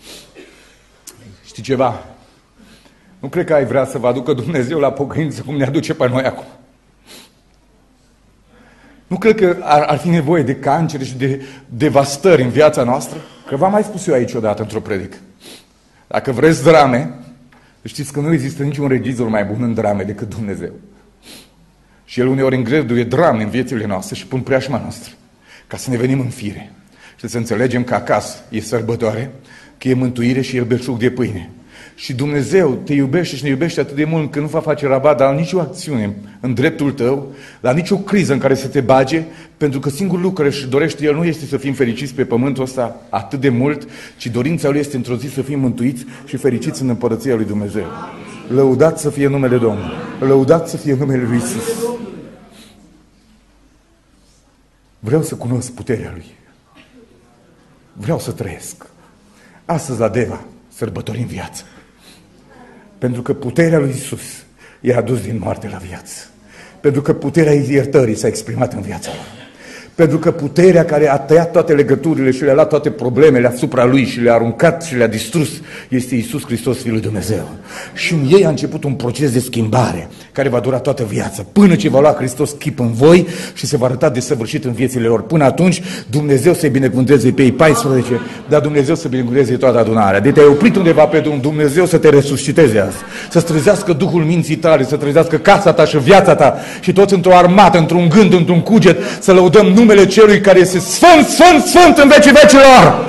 [SPEAKER 1] Știi ceva? Nu cred că ai vrea să vă aducă Dumnezeu la pocăință cum ne aduce pe noi acum. Nu cred că ar, ar fi nevoie de cancere și de devastări în viața noastră? Că v-am mai spus eu aici odată într-o predică. Dacă vreți drame, știți că nu există niciun regizor mai bun în drame decât Dumnezeu. Și El uneori îngreduie drame în viețile noastre și pun preajma noastră, ca să ne venim în fire. Și să înțelegem că acasă e sărbătoare, că e mântuire și e belșug de pâine. Și Dumnezeu te iubește și ne iubește atât de mult că nu va face rabat la nicio acțiune în dreptul tău, la nicio criză în care să te bage, pentru că singurul lucru care își dorește El nu este să fim fericiți pe pământul ăsta atât de mult, ci dorința Lui este într-o zi să fim mântuiți și fericiți în împărăția Lui Dumnezeu. Lăudat să fie numele Domnului! Lăudat să fie numele Lui Iisus! Vreau să cunosc puterea Lui. Vreau să trăiesc. Astăzi la Deva sărbătorim viață. Pentru că puterea lui Iisus i-a adus din moarte la viață. Pentru că puterea iertării s-a exprimat în viața lor. Pentru că puterea care a tăiat toate legăturile și le-a luat toate problemele asupra lui și le-a aruncat și le-a distrus este Iisus Hristos, Fiul lui Dumnezeu. Și în ei a început un proces de schimbare care va dura toată viața, până ce va lua Hristos chip în voi și se va arăta desăvârșit în viețile lor. Până atunci, Dumnezeu să-i binecuvânteze pe ei paisprezece, dar Dumnezeu să binecuvânteze toată adunarea. De te-ai oprit undeva pe drum, Dumnezeu să te resusciteze azi, să-ți trezească Duhul minții tale, să trezească casa ta și viața ta și toți într-o armată, într-un gând, într-un cuget, să lăudăm numele Celui care este Sfânt, Sfânt, Sfânt în vecii vecilor.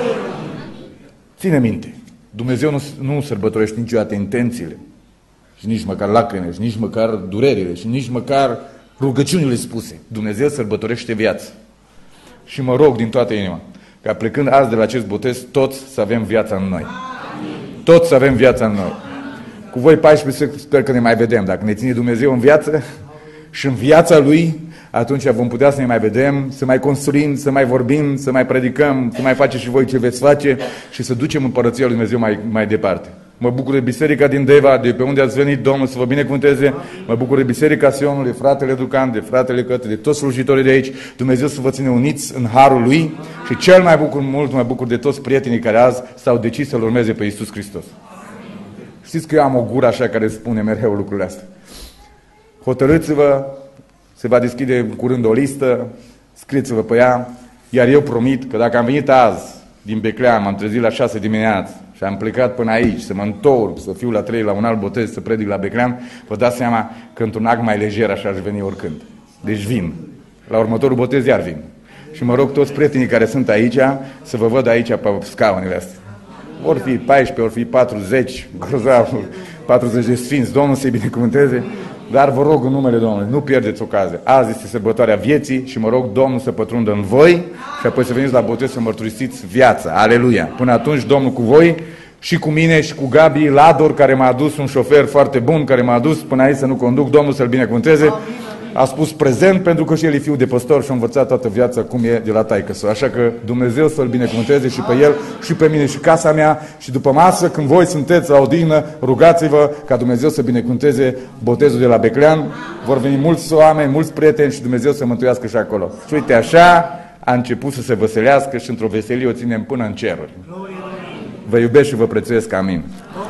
[SPEAKER 1] Ține minte, Dumnezeu nu, nu sărbătorește niciodată intențiile și nici măcar lacrimile și nici măcar durerile și nici măcar rugăciunile spuse. Dumnezeu sărbătorește viața. Și mă rog din toată inima ca plecând azi de la acest botez, toți să avem viața în noi. Toți să avem viața în noi. Cu voi paisprezece sper că ne mai vedem. Dacă ne ține Dumnezeu în viață și în viața Lui, atunci vom putea să ne mai vedem, să mai construim, să mai vorbim, să mai predicăm, să mai faceți și voi ce veți face și să ducem împărăția lui Dumnezeu mai, mai departe. Mă bucur de biserica din Deva, de pe unde ați venit, Domnul să vă binecuvânteze. Mă bucur de biserica Sionului, de fratele Ducan, de fratele Cătă, de toți slujitorii de aici. Dumnezeu să vă ține uniți în harul Lui și cel mai bucur mult, mă bucur de toți prietenii care azi s-au decis să-L urmeze pe Iisus Hristos. Știți că eu am o gură așa care spune mereu lucrurile astea. Hotărâți-vă, se va deschide în curând o listă, scrieți-vă pe ea, iar eu promit că dacă am venit azi din Beclean, m-am trezit la șase dimineață și am plecat până aici, să mă întorc, să fiu la trei, la un alt botez, să predic la Beclean, vă dați seama că într-un act mai lejer așa aș veni oricând. Deci vin. La următorul botez iar vin. Și mă rog toți prietenii care sunt aici să vă văd aici pe scaunele astea. Ori fi paisprezece, ori fi patruzeci, grozav, patruzeci de sfinți, Domnul să-i binecuvânteze. Dar vă rog în numele Domnului, nu pierdeți ocazia. Azi este sărbătoarea vieții și mă rog Domnul să pătrundă în voi și apoi să veniți la botez să mărturisiți viața. Aleluia! Până atunci, Domnul cu voi și cu mine și cu Gabi Lador, care m-a adus un șofer foarte bun, care m-a adus până aici să nu conduc. Domnul să-l binecuvânteze. A spus prezent pentru că și el e fiu de păstor și a învățat toată viața cum e de la taică-său. Așa că Dumnezeu să-l binecuvânteze și pe el și pe mine și casa mea și după masă, când voi sunteți la odihnă, rugați-vă ca Dumnezeu să binecuvânteze botezul de la Beclean. Vor veni mulți oameni, mulți prieteni și Dumnezeu să mântuiască și acolo. Și uite așa a început să se veselească și într-o veselie o ținem până în ceruri. Vă iubesc și vă prețuiesc. Amin.